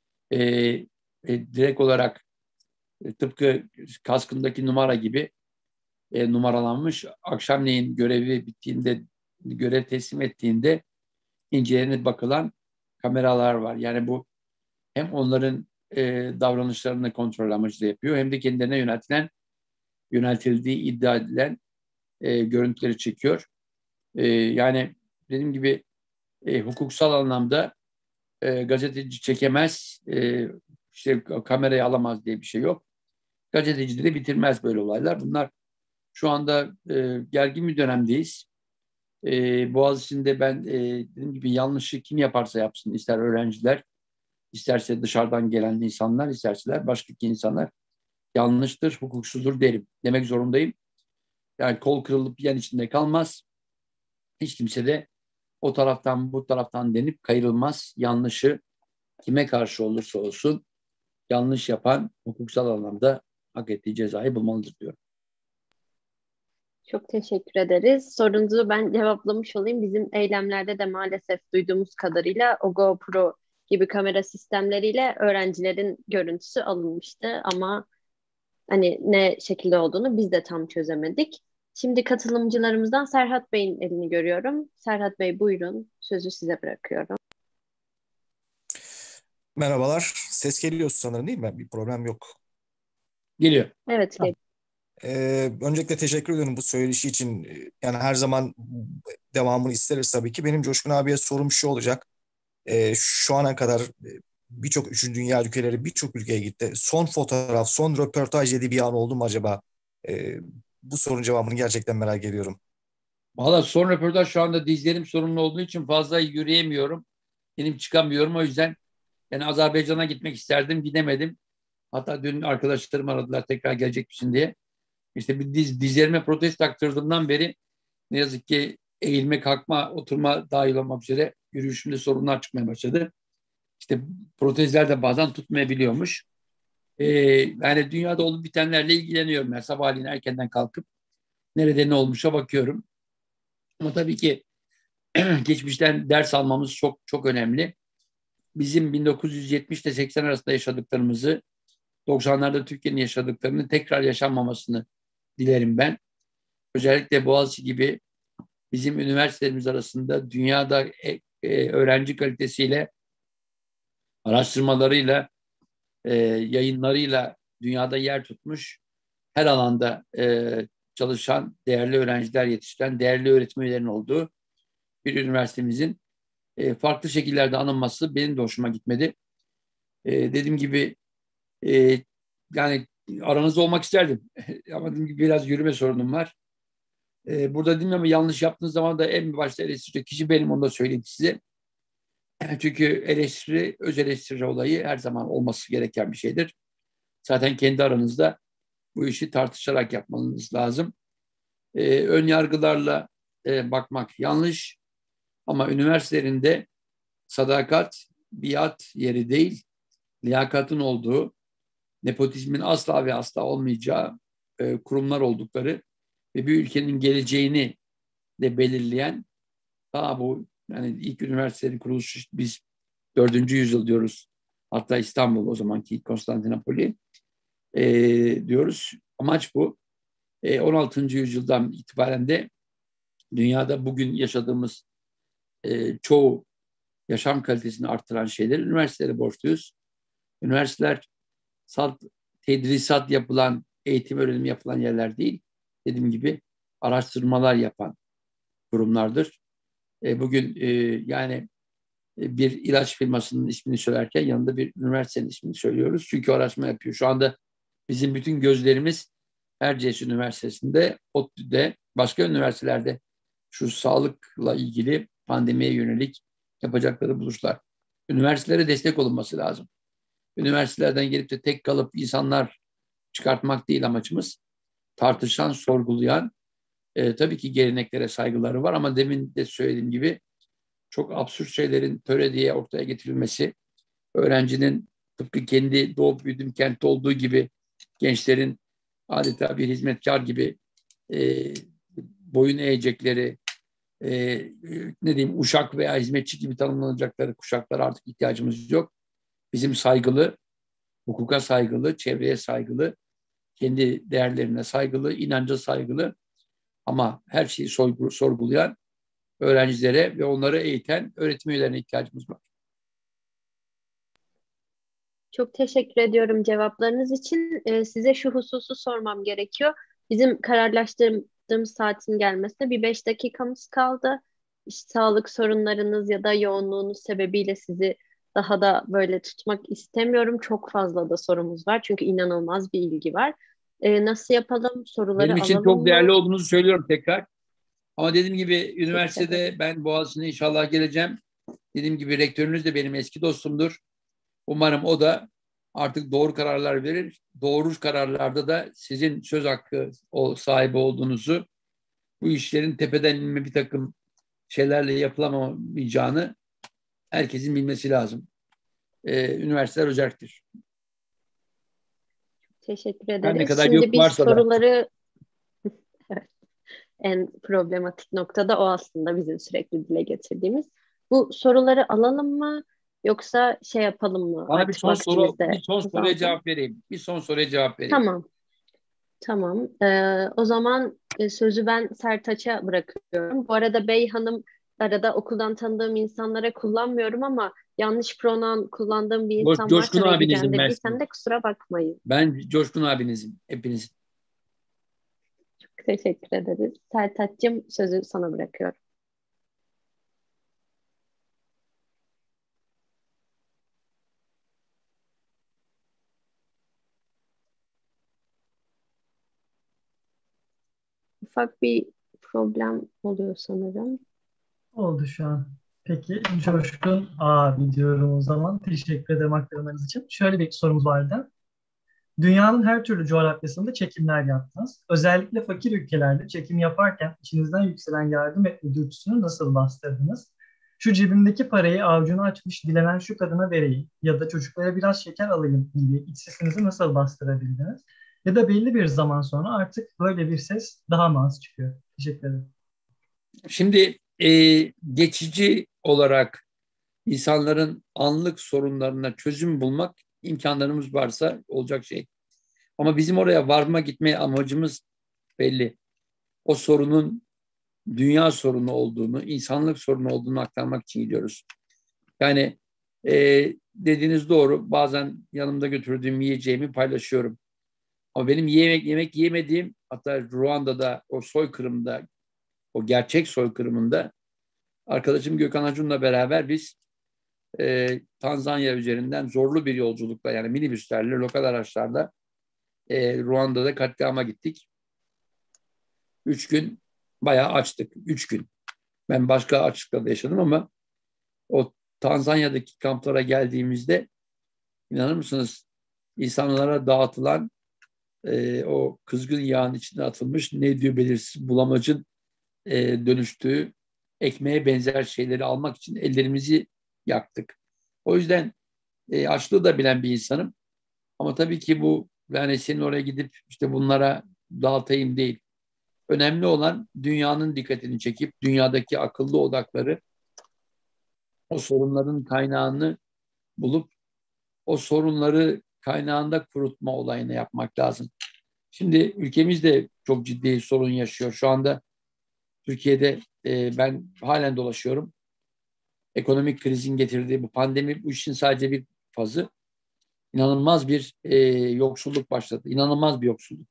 [SPEAKER 3] direkt olarak tıpkı kaskındaki numara gibi numaralanmış, akşamleyin görevi bittiğinde, görev teslim ettiğinde incelenip bakılan kameralar var. Yani bu hem onların davranışlarını kontrol amacıyla yapıyor, hem de kendilerine yöneltildiği iddia edilen görüntüleri çekiyor. Yani dediğim gibi hukuksal anlamda gazeteci çekemez, işte kamerayı alamaz diye bir şey yok. Gazetecileri bitirmez böyle olaylar. Bunlar şu anda gergin bir dönemdeyiz. Boğaziçi'nde ben dediğim gibi yanlışı kim yaparsa yapsın, ister öğrenciler, isterse dışarıdan gelen insanlar, isterseler başka insanlar, yanlıştır, hukuksuzdur derim. Demek zorundayım. Yani kol kırılıp yan içinde kalmaz. Hiç kimse de o taraftan bu taraftan denip kayırılmaz. Yanlışı kime karşı olursa olsun yanlış yapan hukuksal anlamda hak ettiği cezayı bulmalıdır diyorum.
[SPEAKER 2] Çok teşekkür ederiz. Sorunuzu ben cevaplamış olayım. Bizim eylemlerde de maalesef duyduğumuz kadarıyla o GoPro gibi kamera sistemleriyle öğrencilerin görüntüsü alınmıştı ama hani ne şekilde olduğunu biz de tam çözemedik. Şimdi katılımcılarımızdan Serhat Bey'in elini görüyorum. Serhat Bey buyurun. Sözü size bırakıyorum.
[SPEAKER 8] Merhabalar. Ses geliyor sanırım değil mi? Bir problem yok.
[SPEAKER 3] Geliyor.
[SPEAKER 2] Evet.
[SPEAKER 8] Öncelikle teşekkür ediyorum bu söyleşi için. Yani her zaman devamını isteriz tabii ki. Benim Coşkun abiye sorum şu olacak. Şu ana kadar birçok 3. dünya ülkeleri birçok ülkeye gitti. Son fotoğraf, son röportaj dediği bir an oldu mu acaba? Bu sorunun cevabını gerçekten merak ediyorum.
[SPEAKER 3] Valla son röportaj şu anda dizlerim sorunlu olduğu için fazla yürüyemiyorum. Benim çıkamıyorum. O yüzden yani Azerbaycan'a gitmek isterdim. Gidemedim. Hatta dün arkadaşlarım aradılar tekrar gelecek misin diye. İşte bir dizlerime protez taktırdığımdan beri ne yazık ki eğilme, kalkma, oturma dahil olmak üzere yürüyüşümde sorunlar çıkmaya başladı. İşte protezler de bazen tutmayabiliyormuş. Yani dünyada olup bitenlerle ilgileniyorum. Yani sabahleyin erkenden kalkıp nerede ne olmuşa bakıyorum. Ama tabii ki geçmişten ders almamız çok çok önemli. Bizim 1970 ile 80 arasında yaşadıklarımızı, 90'larda Türkiye'nin yaşadıklarını tekrar yaşanmamasını dilerim ben. Özellikle Boğaziçi gibi bizim üniversitelerimiz arasında dünyada öğrenci kalitesiyle, araştırmalarıyla, yayınlarıyla dünyada yer tutmuş, her alanda çalışan, değerli öğrenciler yetiştiren, değerli öğretim üyelerinin olduğu bir üniversitemizin farklı şekillerde anılması benim de hoşuma gitmedi. Dediğim gibi yani aranızda olmak isterdim. Ama dediğim gibi biraz yürüme sorunum var. Burada değil mi, ama yanlış yaptığınız zaman da en başta eleştirecek kişi benim, onu da söyleyeyim size. Çünkü eleştiri, öz eleştiri olayı her zaman olması gereken bir şeydir. Zaten kendi aranızda bu işi tartışarak yapmanız lazım. Ön yargılarla bakmak yanlış. Ama üniversitelerinde sadakat, biat yeri değil, liyakatın olduğu, nepotizmin asla ve asla olmayacağı kurumlar oldukları ve bir ülkenin geleceğini de belirleyen, daha bu yani ilk üniversitelerin kuruluşu biz 4. yüzyıl diyoruz. Hatta İstanbul, o zamanki Konstantinopoli diyoruz. Amaç bu. 16. yüzyıldan itibaren de dünyada bugün yaşadığımız çoğu yaşam kalitesini arttıran şeyleri üniversitelere borçluyuz. Üniversiteler salt tedrisat yapılan, eğitim öğrenim yapılan yerler değil. Dediğim gibi araştırmalar yapan kurumlardır. Bugün yani bir ilaç firmasının ismini söylerken yanında bir üniversitenin ismini söylüyoruz. Çünkü araştırma yapıyor. Şu anda bizim bütün gözlerimiz Erciyes Üniversitesi'nde, ODTÜ'de, başka üniversitelerde şu sağlıkla ilgili pandemiye yönelik yapacakları buluşlar. Üniversitelere destek olunması lazım. Üniversitelerden gelip de tek kalıp insanlar çıkartmak değil amacımız. Tartışan, sorgulayan, tabii ki geleneklere saygıları var ama demin de söylediğim gibi çok absürt şeylerin töre diye ortaya getirilmesi, öğrencinin tıpkı kendi doğup büyüdüğüm kentte olduğu gibi gençlerin adeta bir hizmetkar gibi boyun eğecekleri, ne diyeyim, uşak veya hizmetçi gibi tanımlanacakları kuşaklara artık ihtiyacımız yok. Bizim saygılı, hukuka saygılı, çevreye saygılı, kendi değerlerine saygılı, inanca saygılı ama her şeyi sorgulayan öğrencilere ve onları eğiten öğretim üyelerine ihtiyacımız var.
[SPEAKER 2] Çok teşekkür ediyorum cevaplarınız için. Size şu hususu sormam gerekiyor. Bizim kararlaştırdığımız saatin gelmesine bir 5 dakikamız kaldı. İşte sağlık sorunlarınız ya da yoğunluğunuz sebebiyle sizi daha da böyle tutmak istemiyorum. Çok fazla da sorumuz var. Çünkü inanılmaz bir ilgi var. Nasıl yapalım? Soruları
[SPEAKER 3] Benim için
[SPEAKER 2] alalım
[SPEAKER 3] çok
[SPEAKER 2] mı?
[SPEAKER 3] değerli olduğunuzu söylüyorum tekrar. Ama dediğim gibi
[SPEAKER 2] Çok
[SPEAKER 3] üniversitede ben Boğaziçi'ne inşallah geleceğim. Dediğim gibi rektörünüz de benim eski dostumdur. Umarım o da artık doğru kararlar verir. Doğru kararlarda da sizin söz hakkı sahibi olduğunuzu, bu işlerin tepeden inme bir takım şeylerle yapılamayacağını herkesin bilmesi lazım. Üniversiteler özeldir.
[SPEAKER 2] Teşekkür
[SPEAKER 3] Her ne
[SPEAKER 2] ederiz.
[SPEAKER 3] kadar
[SPEAKER 2] Şimdi
[SPEAKER 3] yok
[SPEAKER 2] biz
[SPEAKER 3] varsa da.
[SPEAKER 2] soruları evet, en problematik noktada o aslında bizim sürekli dile getirdiğimiz. Bu soruları alalım mı yoksa şey yapalım mı?
[SPEAKER 3] Bana
[SPEAKER 2] Artık vaktimiz de
[SPEAKER 3] bir son soruya
[SPEAKER 2] azaldı.
[SPEAKER 3] cevap vereyim. Bir son soruya cevap vereyim.
[SPEAKER 2] Tamam. Tamam. O zaman sözü ben Sertaç'a bırakıyorum. Bu arada Bey Hanım, arada okuldan tanıdığım insanlara kullanmıyorum ama yanlış pronoun kullandığım bir insan
[SPEAKER 3] Coşkun
[SPEAKER 2] varsa ve
[SPEAKER 3] abinizim ben.
[SPEAKER 2] gücendirdiysem de kusura bakmayın.
[SPEAKER 3] Ben Coşkun abinizim. Hepiniz.
[SPEAKER 2] Çok teşekkür ederiz. Sertaç'cığım, sözü sana bırakıyorum. Ufak bir problem oluyor sanırım.
[SPEAKER 9] Oldu şu an. Peki Coşkun abi diyorum o zaman. Teşekkür ederim aktarmanız için. Şöyle bir sorumuz vardı. Dünyanın her türlü coğrafyasında çekimler yaptınız. Özellikle fakir ülkelerde çekim yaparken içinizden yükselen yardım etme dürtüsünü nasıl bastırdınız? Şu cebimdeki parayı avucunu açmış dilenen şu kadına vereyim ya da çocuklara biraz şeker alayım gibi iç sesinizi nasıl bastırabildiniz? Ya da belli bir zaman sonra artık böyle bir ses daha mı az çıkıyor? Teşekkür ederim.
[SPEAKER 3] Şimdi geçici olarak insanların anlık sorunlarına çözüm bulmak imkanlarımız varsa olacak şey. Ama bizim oraya varma gitme amacımız belli. O sorunun dünya sorunu olduğunu, insanlık sorunu olduğunu aktarmak için gidiyoruz. Yani dediğiniz doğru. Bazen yanımda götürdüğüm yiyeceğimi paylaşıyorum. Ama benim yemek yemediğim, hatta Ruanda'da o soykırımda, o gerçek soykırımında arkadaşım Gökhan Acun'la beraber biz Tanzanya üzerinden zorlu bir yolculukla, yani minibüslerle, lokal araçlarla Ruanda'da katliama gittik. 3 gün bayağı açtık. 3 gün. Ben başka açlıklarda yaşadım ama o Tanzanya'daki kamplara geldiğimizde inanır mısınız, insanlara dağıtılan o kızgın yağın içine atılmış ne diyor belirsiz bulamacın dönüştüğü ekmeğe benzer şeyleri almak için ellerimizi yaktık. O yüzden açlığı da bilen bir insanım. Ama tabii ki bu, yani senin oraya gidip işte bunlara dağıtayım değil. Önemli olan dünyanın dikkatini çekip dünyadaki akıllı odakları, o sorunların kaynağını bulup o sorunları kaynağında kurutma olayını yapmak lazım. Şimdi ülkemiz de çok ciddi sorun yaşıyor. Şu anda Türkiye'de ben halen dolaşıyorum. Ekonomik krizin getirdiği bu pandemi, bu işin sadece bir fazı. İnanılmaz bir yoksulluk başladı. İnanılmaz bir yoksulluk.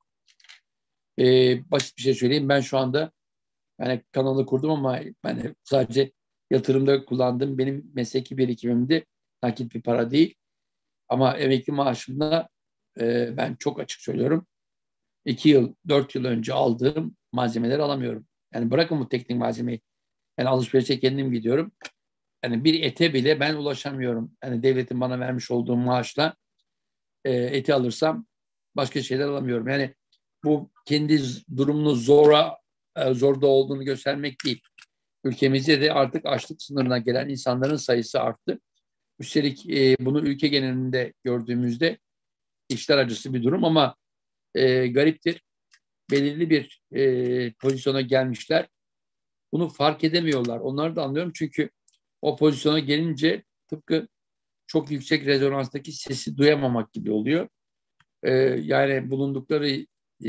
[SPEAKER 3] Basit bir şey söyleyeyim. Ben şu anda, yani kanalı kurdum ama ben sadece yatırımda kullandığım benim mesleki birikimimdi. Nakit bir para değil. Ama emekli maaşımda ben çok açık söylüyorum. 2 yıl, 4 yıl önce aldığım malzemeleri alamıyorum. Yani bırakın bu teknik malzemeyi. Yani alışverişe kendim gidiyorum. Yani bir ete bile ben ulaşamıyorum. Yani devletin bana vermiş olduğu maaşla eti alırsam başka şeyler alamıyorum. Yani bu kendi durumunu zorda olduğunu göstermek değil. Ülkemizde de artık açlık sınırına gelen insanların sayısı arttı. Üstelik bunu ülke genelinde gördüğümüzde içler acısı bir durum ama gariptir. Belirli bir pozisyona gelmişler. Bunu fark edemiyorlar. Onları da anlıyorum çünkü o pozisyona gelince tıpkı çok yüksek rezonanstaki sesi duyamamak gibi oluyor. Yani bulundukları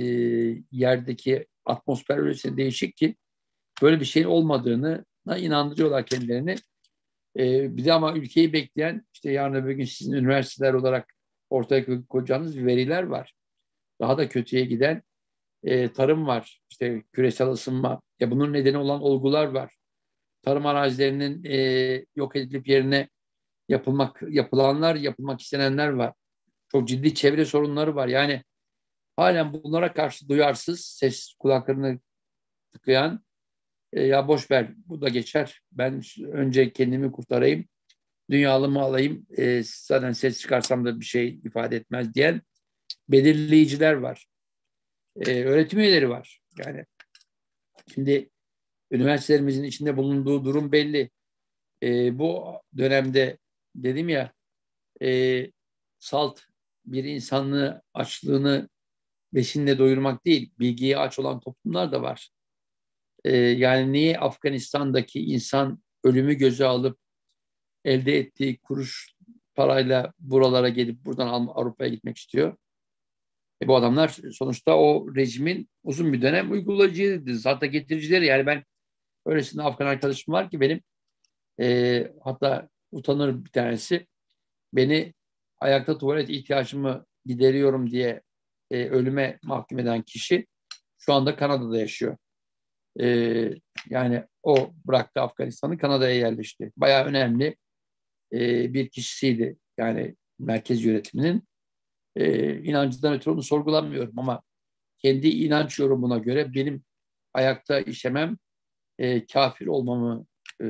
[SPEAKER 3] yerdeki atmosfer öylesine değişik ki böyle bir şeyin olmadığını inandırıyorlar kendilerini. Bir de ama ülkeyi bekleyen, işte yarın öbür gün sizin üniversiteler olarak ortaya koyacağınız veriler var. Daha da kötüye giden tarım var. İşte küresel ısınma. Ya bunun nedeni olan olgular var. Tarım arazilerinin yok edilip yerine yapılmak istenenler var. Çok ciddi çevre sorunları var. Yani halen bunlara karşı duyarsız, ses kulaklarını tıkayan, ya boş ver bu da geçer. Ben önce kendimi kurtarayım, dünyalımı alayım. Zaten ses çıkarsam da bir şey ifade etmez diyen belirleyiciler var. Öğretim üyeleri var. Yani şimdi üniversitelerimizin içinde bulunduğu durum belli. Bu dönemde dedim ya, salt bir insanlığı açlığını besinle doyurmak değil, bilgiye aç olan toplumlar da var. Yani niye Afganistan'daki insan ölümü göze alıp elde ettiği kuruş parayla buralara gelip buradan Avrupa'ya gitmek istiyor? Bu adamlar sonuçta o rejimin uzun bir dönem uygulayıcıydı. Zaten getiricileri, yani ben öylesine Afgan arkadaşım var ki benim, hatta utanır bir tanesi, beni ayakta tuvalet ihtiyacımı gideriyorum diye ölüme mahkum eden kişi şu anda Kanada'da yaşıyor. Yani o bıraktı Afganistan'ı, Kanada'ya yerleşti. Bayağı önemli bir kişisiydi. Yani merkez yönetiminin inancından ötürü onu sorgulamıyorum ama kendi inanç yorumuna göre benim ayakta işemem kafir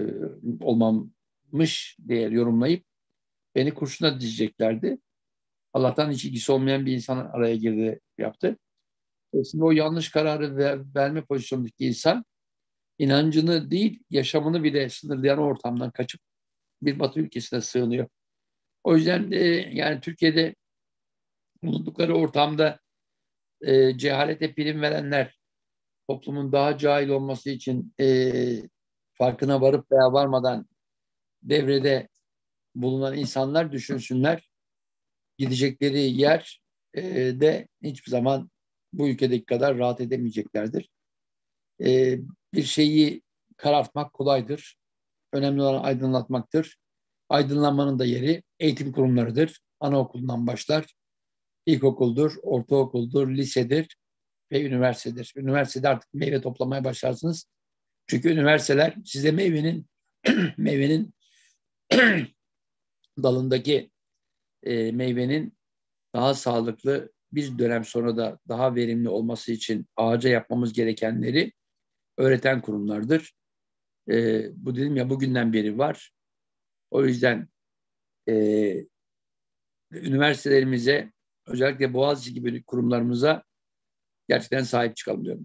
[SPEAKER 3] olmamış diye yorumlayıp beni kurşuna dizeceklerdi. Allah'tan hiç ilgisi olmayan bir insan araya girdi, yaptı. Şimdi o yanlış kararı verme pozisyonundaki insan inancını değil, yaşamını bile sınırlayan ortamdan kaçıp bir Batı ülkesine sığınıyor. O yüzden yani Türkiye'de bulundukları ortamda cehalete prim verenler, toplumun daha cahil olması için farkına varıp veya varmadan devrede bulunan insanlar düşünsünler. Gidecekleri yer de hiçbir zaman bu ülkedeki kadar rahat edemeyeceklerdir. Bir şeyi karartmak kolaydır. Önemli olan aydınlatmaktır. Aydınlanmanın da yeri eğitim kurumlarıdır. Anaokulundan başlar. İlkokuldur, ortaokuldur, lisedir ve üniversitedir. Üniversitede artık meyve toplamaya başlarsınız. Çünkü üniversiteler size meyvenin dalındaki meyvenin daha sağlıklı, bir dönem sonra da daha verimli olması için ağaca yapmamız gerekenleri öğreten kurumlardır. Bu dedim ya, bugünden beri var. O yüzden üniversitelerimize, özellikle Boğaziçi gibi kurumlarımıza gerçekten sahip çıkalım diyorum.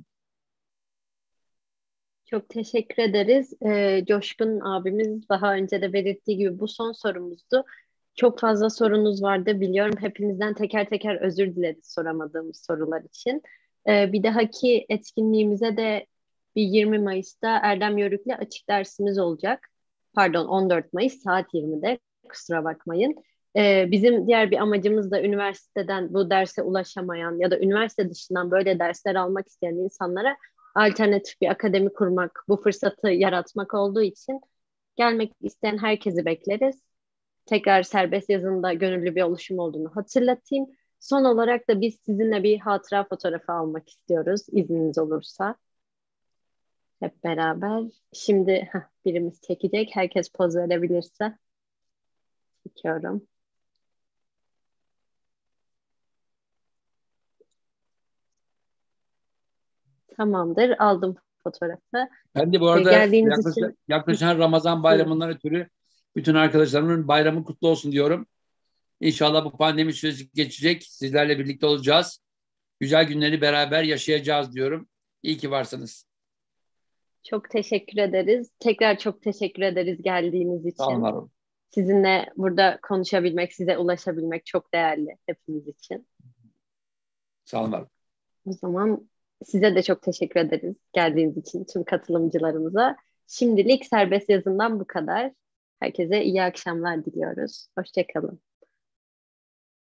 [SPEAKER 2] Çok teşekkür ederiz. Coşkun abimiz daha önce de belirttiği gibi bu son sorumuzdu. Çok fazla sorunuz vardı biliyorum. Hepinizden teker teker özür dileriz soramadığımız sorular için. Bir dahaki etkinliğimize de bir 20 Mayıs'ta Erdem Yörük'le açık dersimiz olacak. Pardon, 14 Mayıs saat 20'de, kusura bakmayın. Bizim diğer bir amacımız da üniversiteden bu derse ulaşamayan ya da üniversite dışından böyle dersler almak isteyen insanlara alternatif bir akademi kurmak, bu fırsatı yaratmak olduğu için gelmek isteyen herkesi bekleriz. Tekrar serbest yazında gönüllü bir oluşum olduğunu hatırlatayım. Son olarak da biz sizinle bir hatıra fotoğrafı almak istiyoruz, izniniz olursa. Hep beraber. Şimdi birimiz çekecek. Herkes poz verebilirse. Çekiyorum. Tamamdır. Aldım fotoğrafı.
[SPEAKER 3] Ben de bu arada
[SPEAKER 2] geldiğiniz için
[SPEAKER 3] yaklaşan Ramazan bayramından ötürü bütün arkadaşlarımın bayramı kutlu olsun diyorum. İnşallah bu pandemi süreci geçecek. Sizlerle birlikte olacağız. Güzel günleri beraber yaşayacağız diyorum. İyi ki varsınız.
[SPEAKER 2] çok teşekkür ederiz. Tekrar çok teşekkür ederiz geldiğiniz için.
[SPEAKER 3] Sağ olun.
[SPEAKER 2] Sizinle burada konuşabilmek, size ulaşabilmek çok değerli hepimiz için.
[SPEAKER 3] Sağ olun.
[SPEAKER 2] O zaman size de çok teşekkür ederiz geldiğiniz için tüm katılımcılarımıza. Şimdilik serbest yazından bu kadar. Herkese iyi akşamlar diliyoruz. Hoşça kalın.